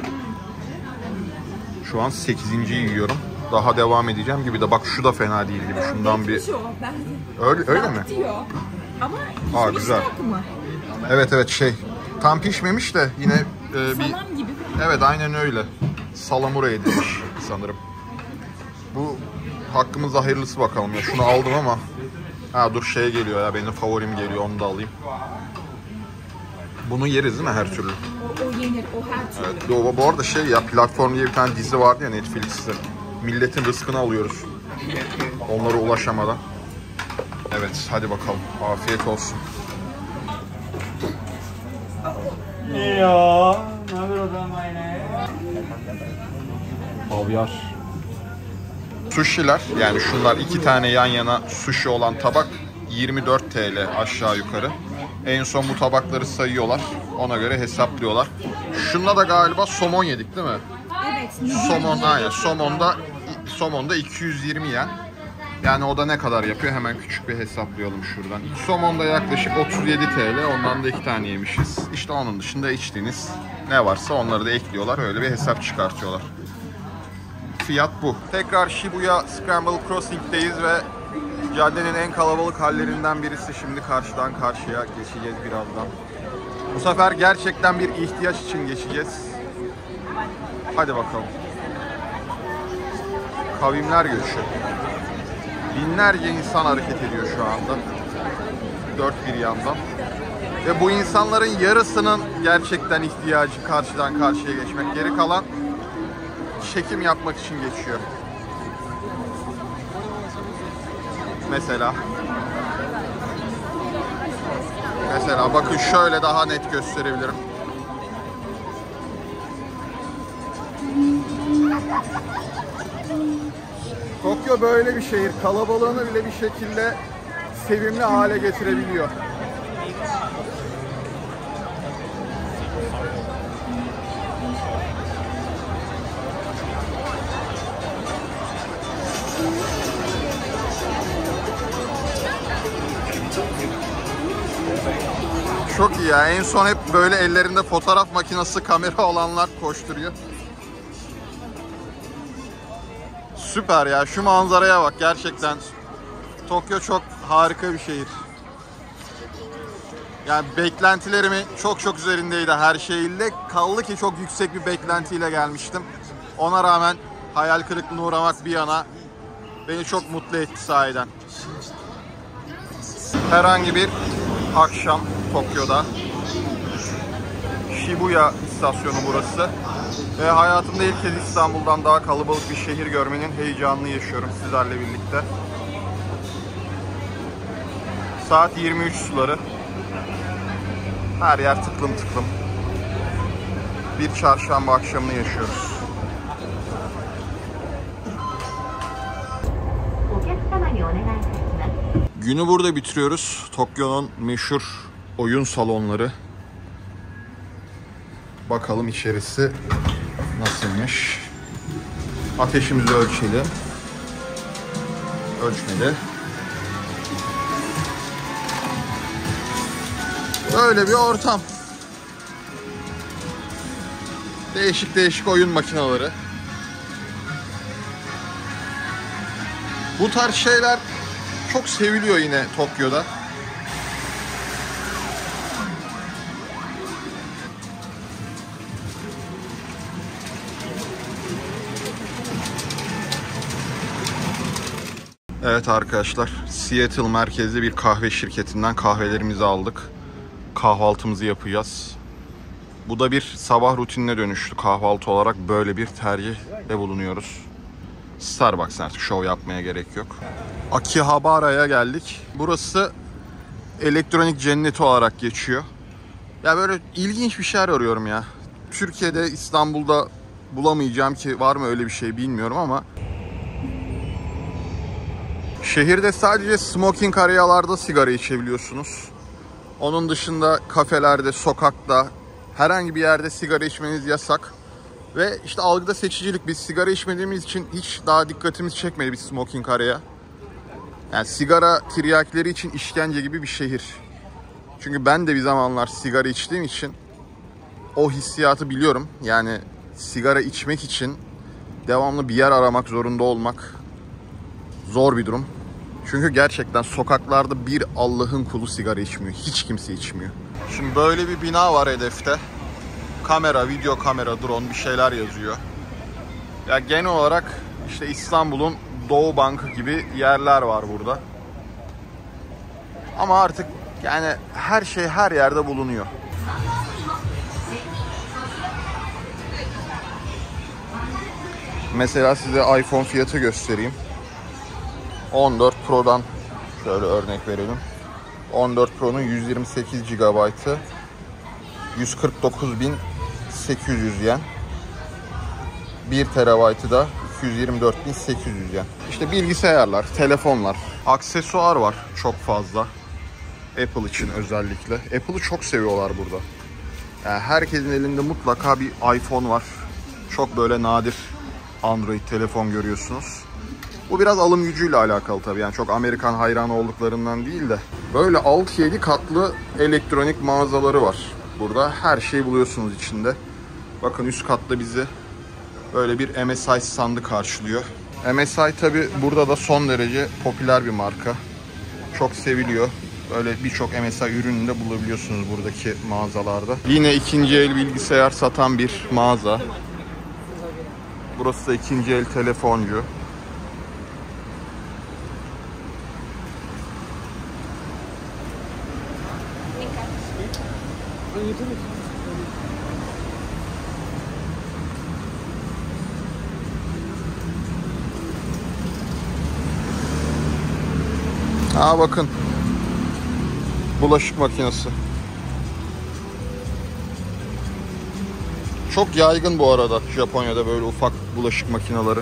Speaker 1: Şu an sekizinciyi yiyorum. Daha devam edeceğim gibi de. Bak şu da fena değil gibi. Şundan bir... Öyle, öyle mi?
Speaker 3: Ama
Speaker 1: Aa, güzel.
Speaker 3: Mı?
Speaker 1: Evet evet şey. Tam pişmemiş de yine e, bir...
Speaker 3: Salam gibi.
Speaker 1: Evet aynen öyle. Salamura edilmiş sanırım. Bu hakkımızda hayırlısı bakalım ya. Şunu aldım ama... Ha dur, şeye geliyor ya, benim favorim geliyor, onu da alayım. Bunu yeriz değil mi her türlü?
Speaker 3: O, o yenir, o her türlü.
Speaker 1: Evet, bu arada şey ya, Platform diye bir tane dizi vardı ya Netflix'te. Milletin rızkını alıyoruz. Onlara ulaşamadan. Evet, hadi bakalım. Afiyet olsun. Havyar. Sushi'ler, yani şunlar iki tane yan yana sushi olan tabak yirmi dört TL aşağı yukarı. En son bu tabakları sayıyorlar. Ona göre hesaplıyorlar. Şunda da galiba somon yedik değil mi?
Speaker 3: Evet.
Speaker 1: Somon, aynen. Somonda, somonda iki yüz yirmi yen. Yani o da ne kadar yapıyor? Hemen küçük bir hesaplayalım şuradan. Somonda yaklaşık otuz yedi TL. Ondan da iki tane yemişiz. İşte onun dışında içtiğiniz ne varsa onları da ekliyorlar. Öyle bir hesap çıkartıyorlar. Fiyat bu. Tekrar Shibuya Scramble Crossing'deyiz ve caddenin en kalabalık hallerinden birisi. Şimdi karşıdan karşıya geçeceğiz birazdan. Bu sefer gerçekten bir ihtiyaç için geçeceğiz. Hadi bakalım. Kavimler göçü. Binlerce insan hareket ediyor şu anda. Dört bir yandan. Ve bu insanların yarısının gerçekten ihtiyacı karşıdan karşıya geçmek. Geri kalan çekim yapmak için geçiyor. Mesela. Mesela bakın şöyle daha net gösterebilirim. Tokyo böyle bir şehir. Kalabalığını bile bir şekilde sevimli hale getirebiliyor. Çok iyi ya. En son hep böyle ellerinde fotoğraf makinesi, kamera olanlar koşturuyor. Süper ya, şu manzaraya bak gerçekten. Tokyo çok harika bir şehir. Yani beklentilerimin çok çok üzerindeydi her şeyle. Kaldı ki çok yüksek bir beklentiyle gelmiştim. Ona rağmen hayal kırıklığına uğramak bir yana beni çok mutlu etti sahiden. Herhangi bir akşam Tokyo'da. Shibuya istasyonu burası. Ve hayatımda ilk kez İstanbul'dan daha kalabalık bir şehir görmenin heyecanını yaşıyorum sizlerle birlikte. Saat yirmi üç suları. Her yer tıklım tıklım. Bir çarşamba akşamını yaşıyoruz. Günü burada bitiriyoruz. Tokyo'nun meşhur oyun salonları. Bakalım içerisi nasılmış. Ateşimizi ölçelim. Ölçmedi. Böyle bir ortam. Değişik değişik oyun makineleri. Bu tarz şeyler çok seviliyor yine Tokyo'da. Evet arkadaşlar, Seattle merkezli bir kahve şirketinden kahvelerimizi aldık. Kahvaltımızı yapacağız. Bu da bir sabah rutinine dönüştü. Kahvaltı olarak böyle bir tercihte bulunuyoruz. Starbucks, artık şov yapmaya gerek yok. Akihabara'ya geldik. Burası elektronik cenneti olarak geçiyor. Ya böyle ilginç bir şeyler arıyorum ya. Türkiye'de, İstanbul'da bulamayacağım ki, var mı öyle bir şey bilmiyorum ama şehirde sadece smoking arealarda sigara içebiliyorsunuz. Onun dışında kafelerde, sokakta, herhangi bir yerde sigara içmeniz yasak. Ve işte algıda seçicilik, biz sigara içmediğimiz için hiç daha dikkatimiz çekmedi bir smoking area. Yani sigara tiryakileri için işkence gibi bir şehir. Çünkü ben de bir zamanlar sigara içtiğim için o hissiyatı biliyorum. Yani sigara içmek için devamlı bir yer aramak zorunda olmak zor bir durum. Çünkü gerçekten sokaklarda bir Allah'ın kulu sigara içmiyor. Hiç kimse içmiyor. Şimdi böyle bir bina var hedefte. Kamera, video kamera, drone bir şeyler yazıyor. Ya genel olarak işte İstanbul'un Doğu Bankı gibi yerler var burada. Ama artık yani her şey her yerde bulunuyor. Mesela size iPhone fiyatı göstereyim. on dört Pro'dan şöyle örnek verelim. on dört Pro'nun yüz yirmi sekiz gigabaytı yüz kırk dokuz bin sekiz yüz yen. bir terabaytı da iki yüz yirmi dört bin sekiz yüz yen. İşte bilgisayarlar, telefonlar, aksesuar var çok fazla. Apple için özellikle. Apple'ı çok seviyorlar burada. Yani herkesin elinde mutlaka bir iPhone var. Çok böyle nadir Android telefon görüyorsunuz. Bu biraz alım gücüyle alakalı tabii. Yani çok Amerikan hayranı olduklarından değil de. Böyle altı yedi katlı elektronik mağazaları var. Burada her şeyi buluyorsunuz içinde. Bakın üst katta bizi böyle bir M S I standı karşılıyor. M S I tabii burada da son derece popüler bir marka. Çok seviliyor. Böyle birçok M S I ürününü de bulabiliyorsunuz buradaki mağazalarda. Yine ikinci el bilgisayar satan bir mağaza. Burası da ikinci el telefoncu. Aa bakın. Bulaşık makinesi. Çok yaygın bu arada Japonya'da böyle ufak bulaşık makineleri.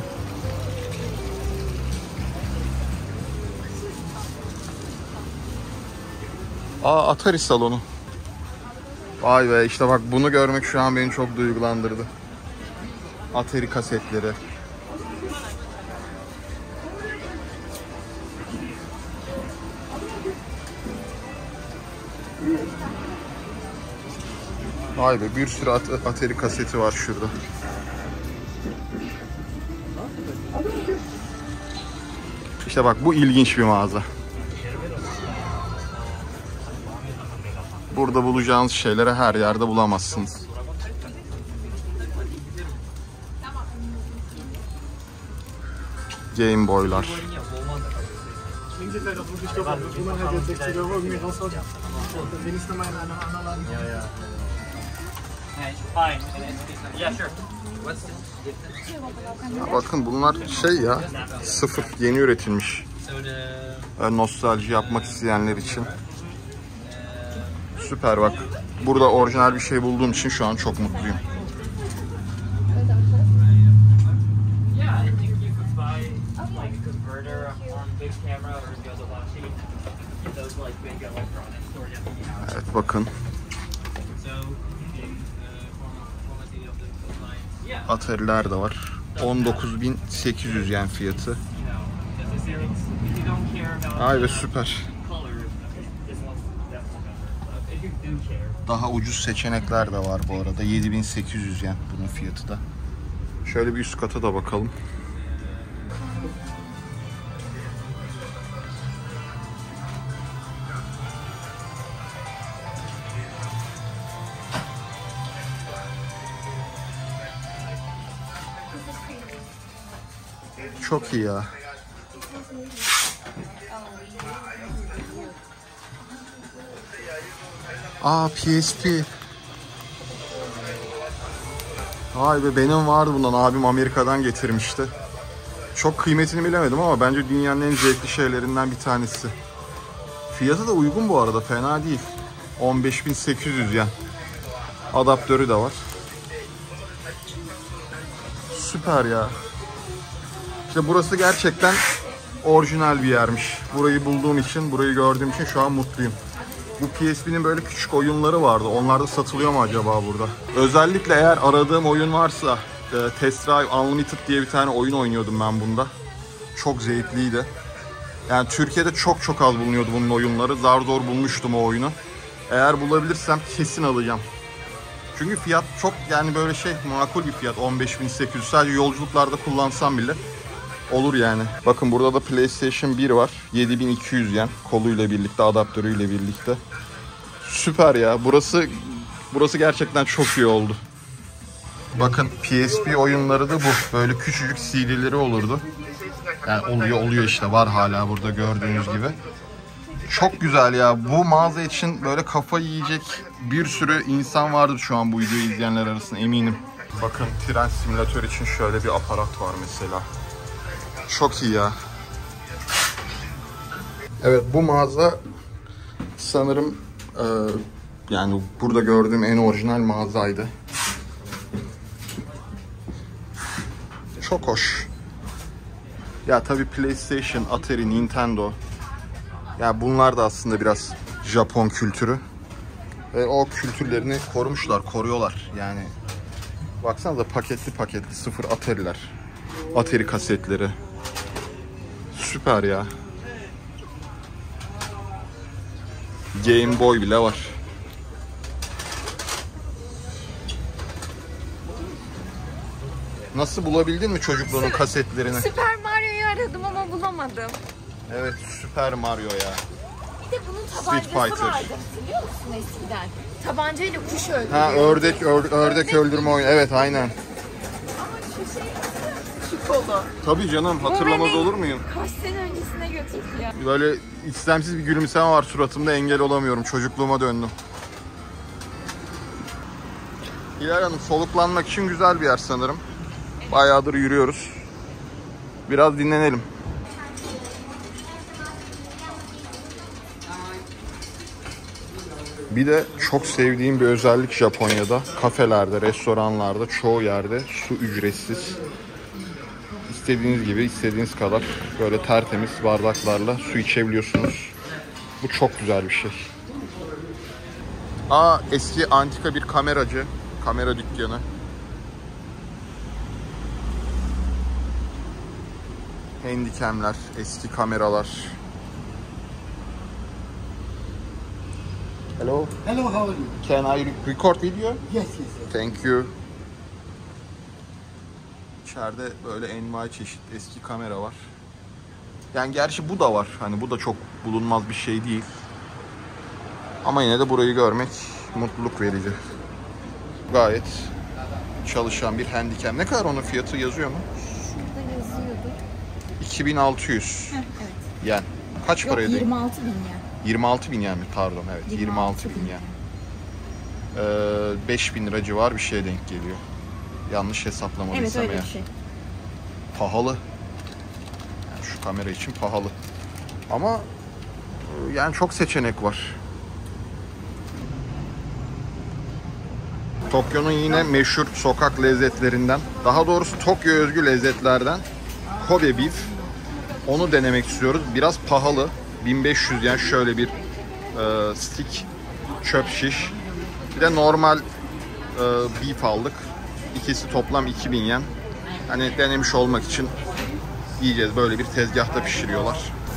Speaker 1: Aa, Atari salonu. Vay be, işte bak bunu görmek şu an beni çok duygulandırdı. Atari kasetleri. Vay be, bir sürü At- Atari kaseti var şurada. İşte bak bu ilginç bir mağaza. Burada bulacağınız şeyleri her yerde bulamazsınız. Game Boy'lar. Ya bakın bunlar şey ya, sıfır yeni üretilmiş. Yani nostalji yapmak isteyenler için. Süper bak. Burada orijinal bir şey bulduğum için şu an çok mutluyum. Evet bakın. Atari'ler de var. on dokuz bin sekiz yüz yen fiyatı. Ay be süper. Daha ucuz seçenekler de var bu arada. yedi bin sekiz yüz yen bunun fiyatı da. Şöyle bir üst kata da bakalım. Çok iyi ya. Aa P S P. Vay be benim vardı bundan. Abim Amerika'dan getirmişti. Çok kıymetini bilemedim ama bence dünyanın en zevkli şeylerinden bir tanesi. Fiyatı da uygun bu arada. Fena değil. on beş bin sekiz yüz yen. Adaptörü de var. Süper ya. İşte burası gerçekten orijinal bir yermiş. Burayı bulduğum için, burayı gördüğüm için şu an mutluyum. Bu P S P'nin böyle küçük oyunları vardı. Onlar da satılıyor mu acaba burada? Özellikle eğer aradığım oyun varsa Test Drive Unlimited diye bir tane oyun oynuyordum ben bunda. Çok zevkliydi. Yani Türkiye'de çok çok az bulunuyordu bunun oyunları. Zar zor bulmuştum o oyunu. Eğer bulabilirsem kesin alacağım. Çünkü fiyat çok yani böyle şey makul bir fiyat. on beş bin sekiz yüz. Sadece yolculuklarda kullansam bile olur yani. Bakın burada da PlayStation bir var. yedi bin iki yüz yen. Koluyla birlikte, adaptörüyle birlikte. Süper ya. Burası burası gerçekten çok iyi oldu. Bakın P S P oyunları da bu. Böyle küçücük C D'leri olurdu. Yani oluyor oluyor işte. Var hala burada gördüğünüz gibi. Çok güzel ya. Bu mağaza için böyle kafa yiyecek bir sürü insan vardır şu an bu videoyu izleyenler arasında eminim. Bakın tren simülatör için şöyle bir aparat var mesela. Çok iyi ya. Evet bu mağaza sanırım e, yani burada gördüğüm en orijinal mağazaydı. Çok hoş. Ya tabii PlayStation, Atari, Nintendo. Ya bunlar da aslında biraz Japon kültürü. Ve o kültürlerini korumuşlar, koruyorlar. Yani baksanıza paketli paketli sıfır Atari'ler. Atari kasetleri. Süper ya. Game Boy bile var. Nasıl bulabildin mi çocukluğunun kasetlerini?
Speaker 3: Süper Mario'yu aradım ama bulamadım.
Speaker 1: Evet Süper Mario ya.
Speaker 3: Bir de bunun
Speaker 1: Street
Speaker 3: tabancası
Speaker 1: Fighter.
Speaker 3: vardı. Biliyor musun eskiden? Tabancayla kuş öldürüyor.
Speaker 1: Ha ördek ör- ördek öldürme oyunu. Evet aynen.
Speaker 3: Ama şu şey şu kolu.
Speaker 1: Tabii canım hatırlamaz
Speaker 3: beni
Speaker 1: olur muyum?
Speaker 3: Kaç sene öncesine götürdü ya.
Speaker 1: Böyle istemsiz bir gülümseme var suratımda, engel olamıyorum. Çocukluğuma döndüm. Hilal Hanım soluklanmak için güzel bir yer sanırım. Bayağıdır yürüyoruz. Biraz dinlenelim. Bir de çok sevdiğim bir özellik Japonya'da. Kafelerde, restoranlarda, çoğu yerde su ücretsiz. İstediğiniz gibi, istediğiniz kadar böyle tertemiz bardaklarla su içebiliyorsunuz. Bu çok güzel bir şey. Aa, eski antika bir kameracı, kamera dükkanı. Handycam'ler, eski kameralar. Hello.
Speaker 5: Hello, how are you?
Speaker 1: Can I record video?
Speaker 5: Yes, yes, yes.
Speaker 1: Thank you. İçeride böyle envai çeşit eski kamera var. Yani gerçi bu da var. Hani bu da çok bulunmaz bir şey değil. Ama yine de burayı görmek mutluluk verici. Gayet çalışan bir handicam. Ne kadar onun fiyatı yazıyor mu?
Speaker 3: Şurada yazıyordu.
Speaker 1: iki bin altı yüz.
Speaker 3: Heh, evet.
Speaker 1: Yen. Kaç
Speaker 3: Yok,
Speaker 1: paraya denk?
Speaker 3: yirmi altı bin yen.
Speaker 1: yirmi altı bin yen mi? Pardon, evet. yirmi altı bin yen. Ee, beş bin lira civar bir şeye denk geliyor. Yanlış hesaplamadıysam
Speaker 3: Evet, öyle
Speaker 1: eğer.
Speaker 3: bir şey.
Speaker 1: Pahalı. Yani şu kamera için pahalı. Ama e, yani çok seçenek var. Tokyo'nun yine meşhur sokak lezzetlerinden, daha doğrusu Tokyo özgü lezzetlerden Kobe beef. Onu denemek istiyoruz. Biraz pahalı. bin beş yüz yen şöyle bir e, stick çöp şiş. Bir de normal e, beef aldık. İkisi toplam iki bin yen. Hani denemiş olmak için yiyeceğiz. Böyle bir tezgahta pişiriyorlar.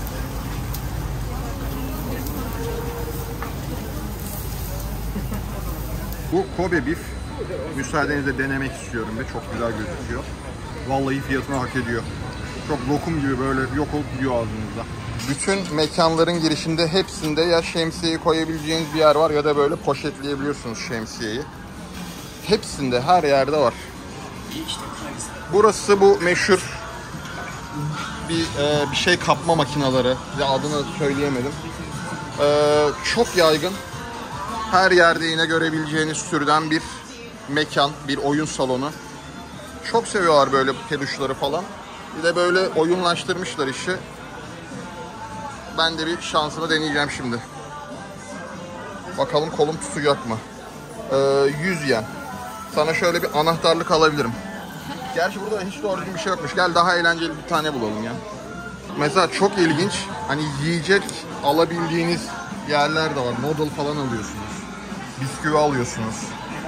Speaker 1: Bu Kobe beef. Müsaadenizle denemek istiyorum ve çok güzel gözüküyor. Vallahi fiyatını hak ediyor. Çok lokum gibi böyle yok olup gidiyor ağzınızda. Bütün mekanların girişinde hepsinde ya şemsiyeyi koyabileceğiniz bir yer var ya da böyle poşetleyebiliyorsunuz şemsiyeyi. Hepsinde, her yerde var. Burası bu meşhur bir e, bir şey kapma makineleri. Ya adını söyleyemedim. E, çok yaygın. Her yerde yine görebileceğiniz türden bir mekan, bir oyun salonu. Çok seviyorlar böyle peluşları falan. Bir de böyle oyunlaştırmışlar işi. Ben de bir şansını deneyeceğim şimdi. Bakalım kolum tutacak mı? Ee, yüz yen. Sana şöyle bir anahtarlık alabilirim. Gerçi burada hiç doğru düzgün bir şey yokmuş. Gel daha eğlenceli bir tane bulalım ya. Mesela çok ilginç. Hani yiyecek alabildiğiniz yerler de var. Noodle falan alıyorsunuz. Bisküvi alıyorsunuz.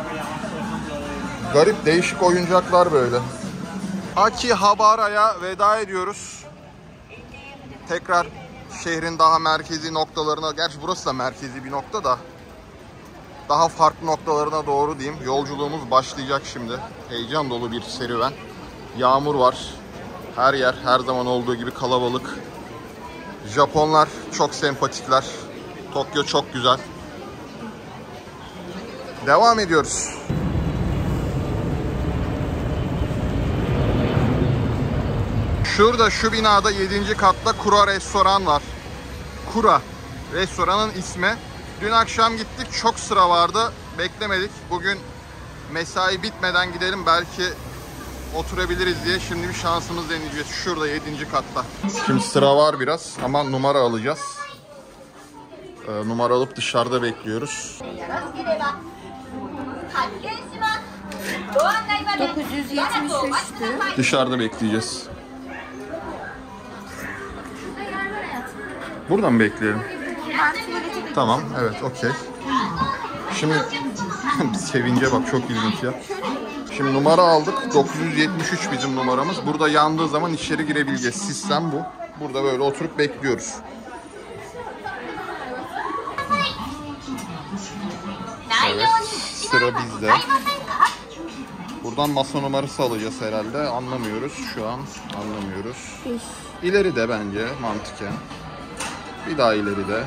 Speaker 1: Garip değişik oyuncaklar böyle. Akihabara'ya veda ediyoruz. Tekrar şehrin daha merkezi noktalarına, gerçi burası da merkezi bir nokta da, daha farklı noktalarına doğru diyeyim. Yolculuğumuz başlayacak şimdi. Heyecan dolu bir serüven. Yağmur var. Her yer her zaman olduğu gibi kalabalık. Japonlar çok sempatikler. Tokyo çok güzel. Devam ediyoruz. Şurada şu binada yedinci katta Kura restoran var. Kura restoranın ismi. Dün akşam gittik, çok sıra vardı. Beklemedik. Bugün mesai bitmeden gidelim, belki oturabiliriz diye şimdi bir şansımız deneyeceğiz. Şurada yedinci katta. Şimdi sıra var biraz ama numara alacağız. Ee, numara alıp dışarıda bekliyoruz.
Speaker 3: dokuz yüz yetmiş üçtü.
Speaker 1: Dışarıda bekleyeceğiz. Buradan mı bekleyelim? Tamam, evet, okey. Şimdi sevince bak, çok ilginç ya. Şimdi numara aldık. dokuz yüz yetmiş üç bizim numaramız. Burada yandığı zaman içeri girebileceğiz. Sistem bu. Burada böyle oturup bekliyoruz. Evet, sıra bizde. Buradan masa numarası alacağız herhalde. Anlamıyoruz şu an. Anlamıyoruz. İleride bence mantıken. Bir daha ileride.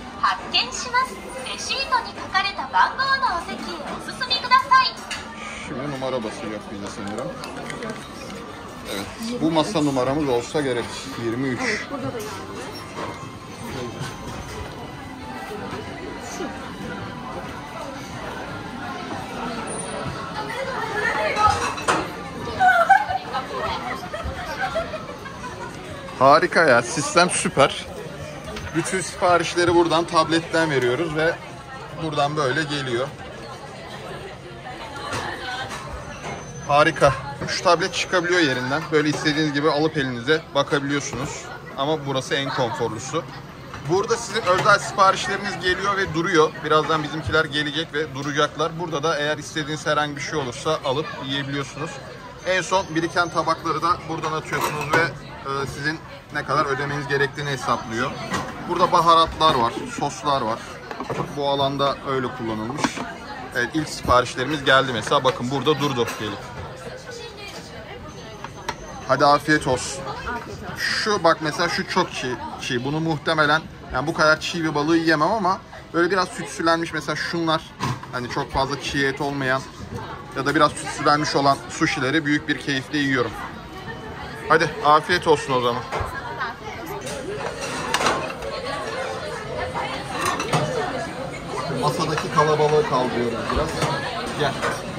Speaker 1: Şimdi numara basacak bize sanırım. Evet. Bu masa numaramız olsa gerek. yirmi üç.
Speaker 3: Evet, burada da yazıyor.
Speaker 1: Harika ya. Sistem süper. Bütün siparişleri buradan tabletten veriyoruz ve buradan böyle geliyor. Harika. Şu tablet çıkabiliyor yerinden. Böyle istediğiniz gibi alıp elinize bakabiliyorsunuz. Ama burası en konforlusu. Burada sizin özel siparişleriniz geliyor ve duruyor. Birazdan bizimkiler gelecek ve duracaklar. Burada da eğer istediğiniz herhangi bir şey olursa alıp yiyebiliyorsunuz. En son biriken tabakları da buradan atıyorsunuz ve e, sizin ne kadar ödemeniz gerektiğini hesaplıyor. Burada baharatlar var, soslar var. Bu alanda öyle kullanılmış. Evet, ilk siparişlerimiz geldi mesela. Bakın burada durdu gelip. Hadi afiyet olsun. Şu bak mesela şu çok çiğ. çiğ. Bunu muhtemelen yani bu kadar çiğ bir balığı yiyemem ama böyle biraz sütsülenmiş mesela şunlar hani çok fazla çiğ et olmayan ya da biraz sütsülenmiş olan sushileri büyük bir keyifle yiyorum. Hadi afiyet olsun o zaman. Masadaki kalabalığı kaldırıyoruz biraz. Gel.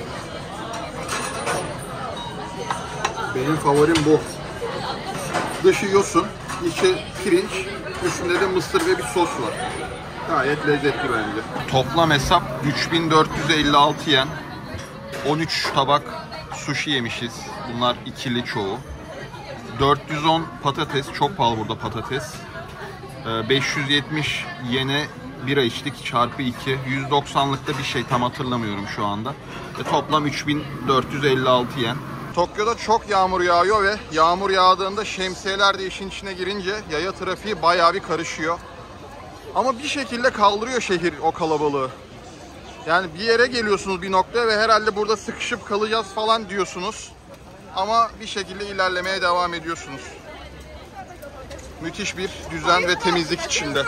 Speaker 1: Benim favorim bu. Dışı yosun, içi pirinç, üstünde de mısır ve bir sos var. Gayet lezzetli bence. Toplam hesap üç bin dört yüz elli altı yen. on üç tabak sushi yemişiz. Bunlar ikili çoğu. dört yüz on patates, çok pahalı burada patates. beş yüz yetmiş yene bira içtik, çarpı iki. yüz doksanlıkta bir şey, tam hatırlamıyorum şu anda. Ve toplam üç bin dört yüz elli altı yen. Tokyo'da çok yağmur yağıyor ve yağmur yağdığında şemsiyeler de işin içine girince yaya trafiği bayağı bir karışıyor. Ama bir şekilde kaldırıyor şehir o kalabalığı. Yani bir yere geliyorsunuz bir noktaya ve herhalde burada sıkışıp kalacağız falan diyorsunuz. Ama bir şekilde ilerlemeye devam ediyorsunuz. Müthiş bir düzen ve temizlik içinde.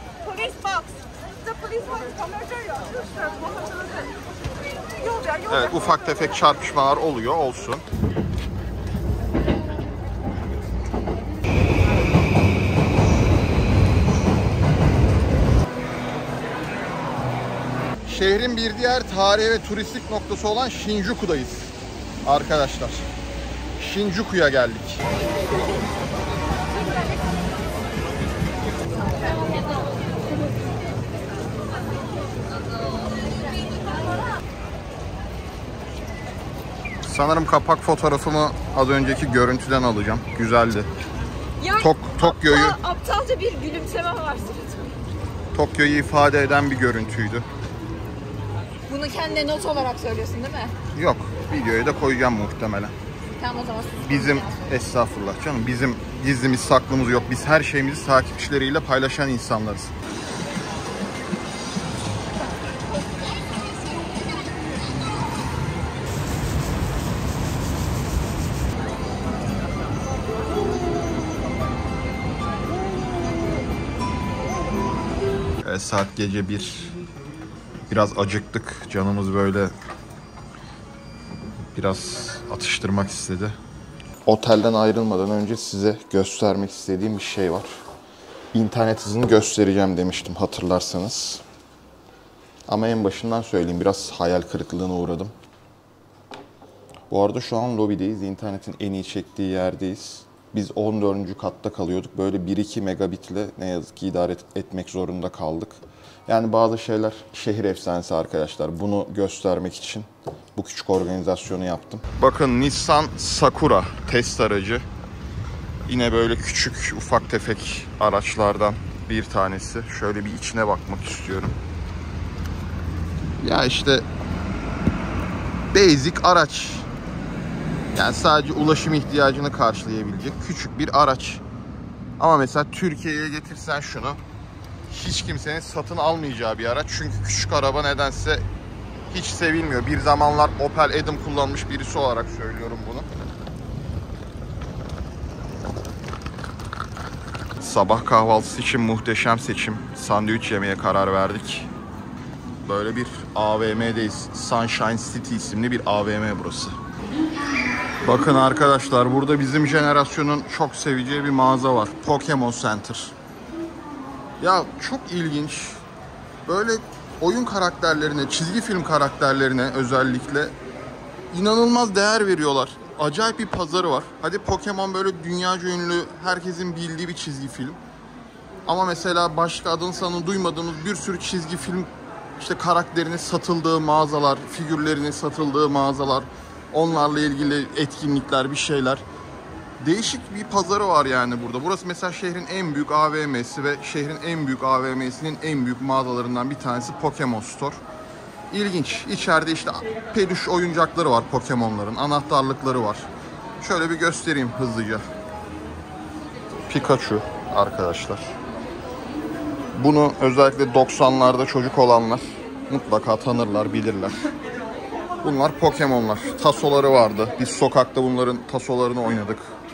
Speaker 1: Evet, ufak tefek çarpışmalar oluyor, olsun. Şehrin bir diğer tarihi ve turistik noktası olan Shinjuku'dayız arkadaşlar. Shinjuku'ya geldik. Sanırım kapak fotoğrafımı az önceki görüntüden alacağım. Güzeldi.
Speaker 3: Ya,
Speaker 1: Tok Tokyo'yu
Speaker 3: aptal, aptalca bir gülümseme var sırtımda.
Speaker 1: Tokyo'yu ifade eden bir görüntüydü.
Speaker 3: Bunu kendine not olarak söylüyorsun değil mi?
Speaker 1: Yok, videoya da koyacağım muhtemelen.
Speaker 3: Tamam o zaman.
Speaker 1: Bizim estağfurullah canım, bizim gizlimiz saklımız yok. Biz her şeyimizi takipçileriyle paylaşan insanlarız. Evet, saat gece bir. Biraz acıktık. Canımız böyle biraz atıştırmak istedi. Otelden ayrılmadan önce size göstermek istediğim bir şey var. İnternet hızını göstereceğim demiştim hatırlarsanız. Ama en başından söyleyeyim, biraz hayal kırıklığına uğradım. Bu arada şu an lobideyiz. İnternetin en iyi çektiği yerdeyiz. Biz on dördüncü katta kalıyorduk. Böyle bir iki megabitle ne yazık ki idare etmek zorunda kaldık. Yani bazı şeyler şehir efsanesi arkadaşlar. Bunu göstermek için bu küçük organizasyonu yaptım. Bakın, Nissan Sakura test aracı. Yine böyle küçük ufak tefek araçlardan bir tanesi. Şöyle bir içine bakmak istiyorum. Ya işte basic araç. Yani sadece ulaşım ihtiyacını karşılayabilecek küçük bir araç. Ama mesela Türkiye'ye getirsen şunu, hiç kimsenin satın almayacağı bir araç. Çünkü küçük araba nedense hiç sevilmiyor. Bir zamanlar Opel Adam kullanmış birisi olarak söylüyorum bunu. Sabah kahvaltısı için muhteşem seçim. Sandviç yemeye karar verdik. Böyle bir A V M'deyiz. Sunshine City isimli bir A V M burası. Bakın arkadaşlar, burada bizim jenerasyonun çok seveceği bir mağaza var. Pokemon Center. Ya çok ilginç. Böyle oyun karakterlerine, çizgi film karakterlerine özellikle inanılmaz değer veriyorlar. Acayip bir pazarı var. Hadi Pokemon böyle dünyaca ünlü, herkesin bildiği bir çizgi film. Ama mesela başka adını sanını duymadığımız bir sürü çizgi film işte karakterinin satıldığı mağazalar, figürlerinin satıldığı mağazalar, onlarla ilgili etkinlikler, bir şeyler. Değişik bir pazarı var yani burada. Burası mesela şehrin en büyük A V M'si ve şehrin en büyük A V M'sinin en büyük mağazalarından bir tanesi Pokemon Store. İlginç. İçeride işte peluş oyuncakları var Pokemon'ların, anahtarlıkları var. Şöyle bir göstereyim hızlıca. Pikachu arkadaşlar. Bunu özellikle doksanlarda çocuk olanlar mutlaka tanırlar, bilirler. Bunlar Pokemon'lar. Tasoları vardı. Biz sokakta bunların tasolarını oynadık.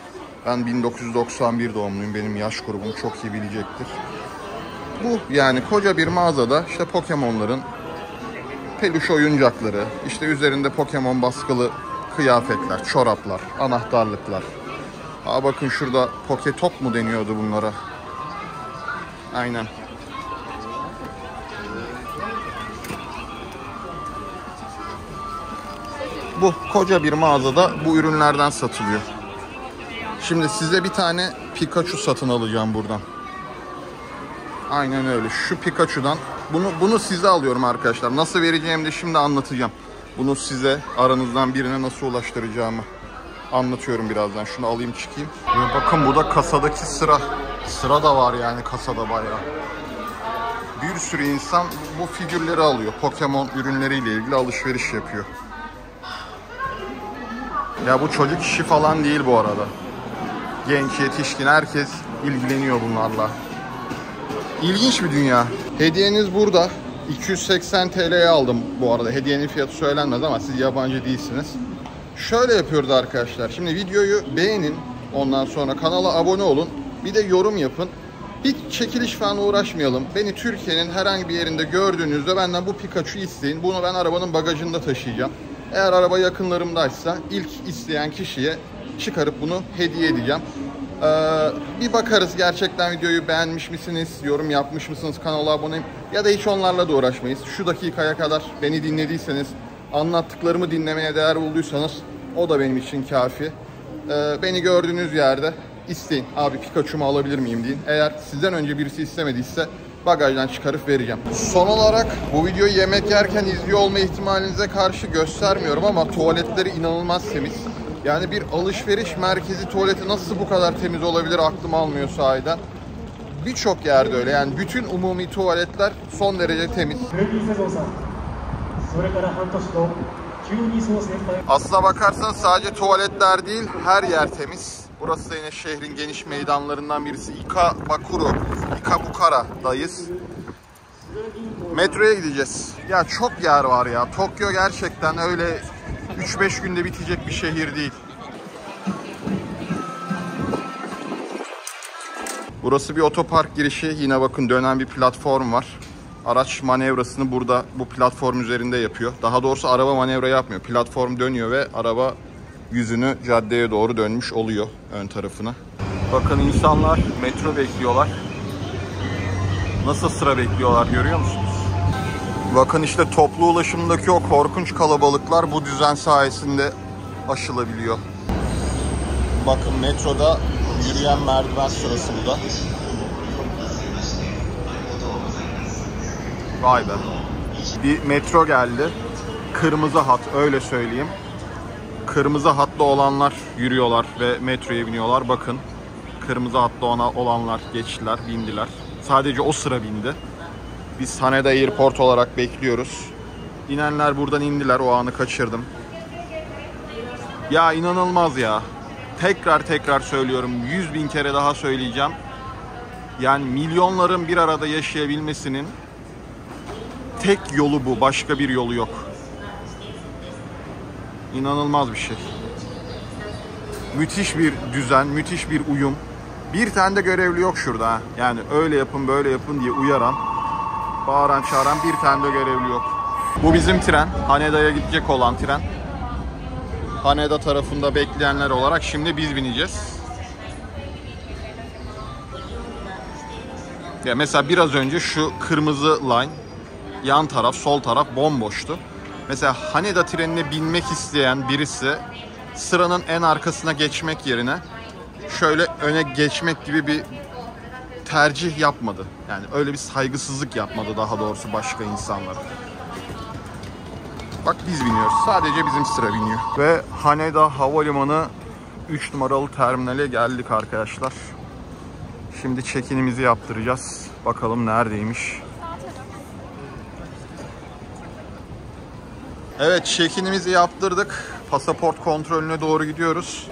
Speaker 1: Ben bin dokuz yüz doksan bir doğumluyum. Benim yaş grubum çok iyi bilecektir. Bu yani koca bir mağazada işte Pokemon'ların peluş oyuncakları, işte üzerinde Pokemon baskılı kıyafetler, çoraplar, anahtarlıklar. Aa bakın şurada Poketop mu deniyordu bunlara? Aynen. Bu koca bir mağazada bu ürünlerden satılıyor. Şimdi size bir tane Pikachu satın alacağım buradan. Aynen öyle. Şu Pikachu'dan. Bunu bunu size alıyorum arkadaşlar. Nasıl vereceğimi de şimdi anlatacağım. Bunu size aranızdan birine nasıl ulaştıracağımı anlatıyorum birazdan. Şunu alayım çıkayım. Ve bakın bu da kasadaki sıra. Sıra da var yani kasada bayağı. Bir sürü insan bu figürleri alıyor. Pokemon ürünleriyle ilgili alışveriş yapıyor. Ya bu çocuk işi falan değil bu arada. Genç, yetişkin herkes ilgileniyor bunlarla. İlginç bir dünya. Hediyeniz burada. iki yüz seksen T L'ye aldım bu arada. Hediyenin fiyatı söylenmez ama siz yabancı değilsiniz. Şöyle yapıyoruz arkadaşlar. Şimdi videoyu beğenin. Ondan sonra kanala abone olun. Bir de yorum yapın. Hiç çekiliş falan uğraşmayalım. Beni Türkiye'nin herhangi bir yerinde gördüğünüzde benden bu Pikachu'yu isteyin. Bunu ben arabanın bagajında taşıyacağım. Eğer araba yakınlarımdaysa ilk isteyen kişiye çıkarıp bunu hediye edeceğim. Ee, bir bakarız gerçekten videoyu beğenmiş misiniz, yorum yapmış mısınız, kanala abone ya da hiç onlarla da uğraşmayız. Şu dakikaya kadar beni dinlediyseniz, anlattıklarımı dinlemeye değer bulduysanız o da benim için kafi. Ee, beni gördüğünüz yerde isteyin. Abi Pikachu'mu alabilir miyim deyin. Eğer sizden önce birisi istemediyse bagajdan çıkarıp vereceğim. Son olarak bu videoyu yemek yerken izliyor olma ihtimalinize karşı göstermiyorum ama tuvaletleri inanılmaz temiz. Yani bir alışveriş merkezi tuvaleti nasıl bu kadar temiz olabilir aklım almıyor sahiden. Birçok yerde öyle yani bütün umumi tuvaletler son derece temiz. Aslına bakarsanız sadece tuvaletler değil her yer temiz. Burası da yine şehrin geniş meydanlarından birisi. Ikebukuro, Ikebukara'dayız. Metroya gideceğiz. Ya çok yer var ya. Tokyo gerçekten öyle üç beş günde bitecek bir şehir değil. Burası bir otopark girişi. Yine bakın dönen bir platform var. Araç manevrasını burada bu platform üzerinde yapıyor. Daha doğrusu araba manevra yapmıyor. Platform dönüyor ve araba yüzünü caddeye doğru dönmüş oluyor ön tarafına. Bakın insanlar metro bekliyorlar. Nasıl sıra bekliyorlar görüyor musunuz? Bakın işte toplu ulaşımdaki o korkunç kalabalıklar bu düzen sayesinde aşılabiliyor. Bakın metroda yürüyen merdiven sırası bu da. Vay be. Bir metro geldi. Kırmızı hat öyle söyleyeyim. Kırmızı hatlı olanlar yürüyorlar ve metroya biniyorlar. Bakın kırmızı hatlı olanlar geçtiler, bindiler. Sadece o sıra bindi. Biz Haneda Airport olarak bekliyoruz. İnenler buradan indiler. O anı kaçırdım. Ya inanılmaz ya. Tekrar tekrar söylüyorum. Yüz bin kere daha söyleyeceğim. Yani milyonların bir arada yaşayabilmesinin tek yolu bu. Başka bir yolu yok. İnanılmaz bir şey. Müthiş bir düzen, müthiş bir uyum. Bir tane de görevli yok şurada ha. Yani öyle yapın böyle yapın diye uyaran, bağıran çağıran bir tane de görevli yok. Bu bizim tren. Haneda'ya gidecek olan tren. Haneda tarafında bekleyenler olarak şimdi biz bineceğiz. Ya mesela biraz önce şu kırmızı line, yan taraf, sol taraf bomboştu. Mesela Haneda trenine binmek isteyen birisi sıranın en arkasına geçmek yerine şöyle öne geçmek gibi bir tercih yapmadı. Yani öyle bir saygısızlık yapmadı daha doğrusu başka insanlara. Bak biz biniyoruz. Sadece bizim sıra biniyor. Ve Haneda Havalimanı üç numaralı terminale geldik arkadaşlar. Şimdi check-in'imizi yaptıracağız. Bakalım neredeymiş. Evet, check-in'imizi yaptırdık. Pasaport kontrolüne doğru gidiyoruz.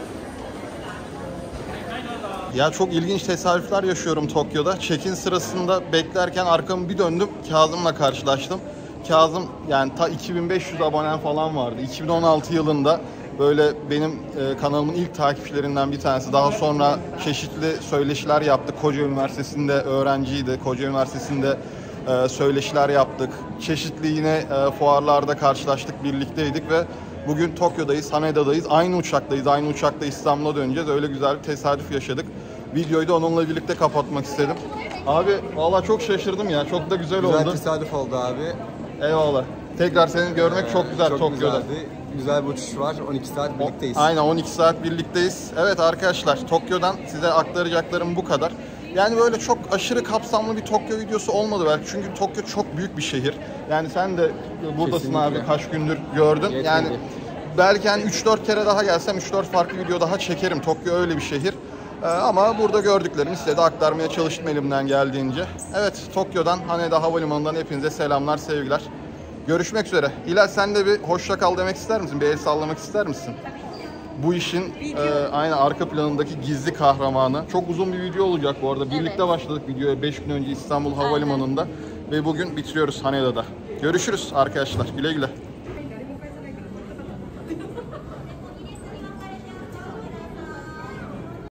Speaker 1: Ya çok ilginç tesadüfler yaşıyorum Tokyo'da. Check-in sırasında beklerken arkamı bir döndüm. Kazım'la karşılaştım. Kazım yani ta iki bin beş yüz abonen falan vardı. iki bin on altı yılında Böyle benim e, kanalımın ilk takipçilerinden bir tanesi. Daha sonra çeşitli söyleşiler yaptık. Koca Üniversitesi'nde öğrenciydi. Koca Üniversitesi'nde e, söyleşiler yaptık. Çeşitli yine e, fuarlarda karşılaştık, birlikteydik ve bugün Tokyo'dayız, Haneda'dayız. Aynı uçaktayız. Aynı uçakta İstanbul'a döneceğiz. Öyle güzel bir tesadüf yaşadık. Videoyu da onunla birlikte kapatmak istedim. Abi vallahi çok şaşırdım ya. Çok da güzel,
Speaker 5: Güzel
Speaker 1: oldu.
Speaker 5: tesadüf oldu abi.
Speaker 1: Eyvallah. Tekrar seni görmek çok güzel
Speaker 5: Çok
Speaker 1: Tokyo'da.
Speaker 5: güzeldi. Güzel bir uçuş var. on iki saat birlikteyiz.
Speaker 1: Aynen on iki saat birlikteyiz. Evet arkadaşlar, Tokyo'dan size aktaracaklarım bu kadar. Yani böyle çok aşırı kapsamlı bir Tokyo videosu olmadı belki. Çünkü Tokyo çok büyük bir şehir. Yani sen de buradasın
Speaker 5: Kesinlikle.
Speaker 1: abi, kaç gündür gördün.
Speaker 5: Yetmedi.
Speaker 1: Yani belki hani üç dört kere daha gelsem üç dört farklı video daha çekerim. Tokyo öyle bir şehir. Ee, ama burada gördüklerimi size de aktarmaya çalıştım elimden geldiğince. Evet, Tokyo'dan, Haneda Havalimanı'ndan hepinize selamlar, sevgiler. Görüşmek üzere. Hilal, sen de bir hoşça kal demek ister misin? Bir el sallamak ister misin? Bu işin e, aynı arka planındaki gizli kahramanı. Çok uzun bir video olacak bu arada. Birlikte başladık videoya beş gün önce İstanbul Havalimanı'nda. Ve bugün bitiriyoruz Haneda'da. Görüşürüz arkadaşlar. Güle güle.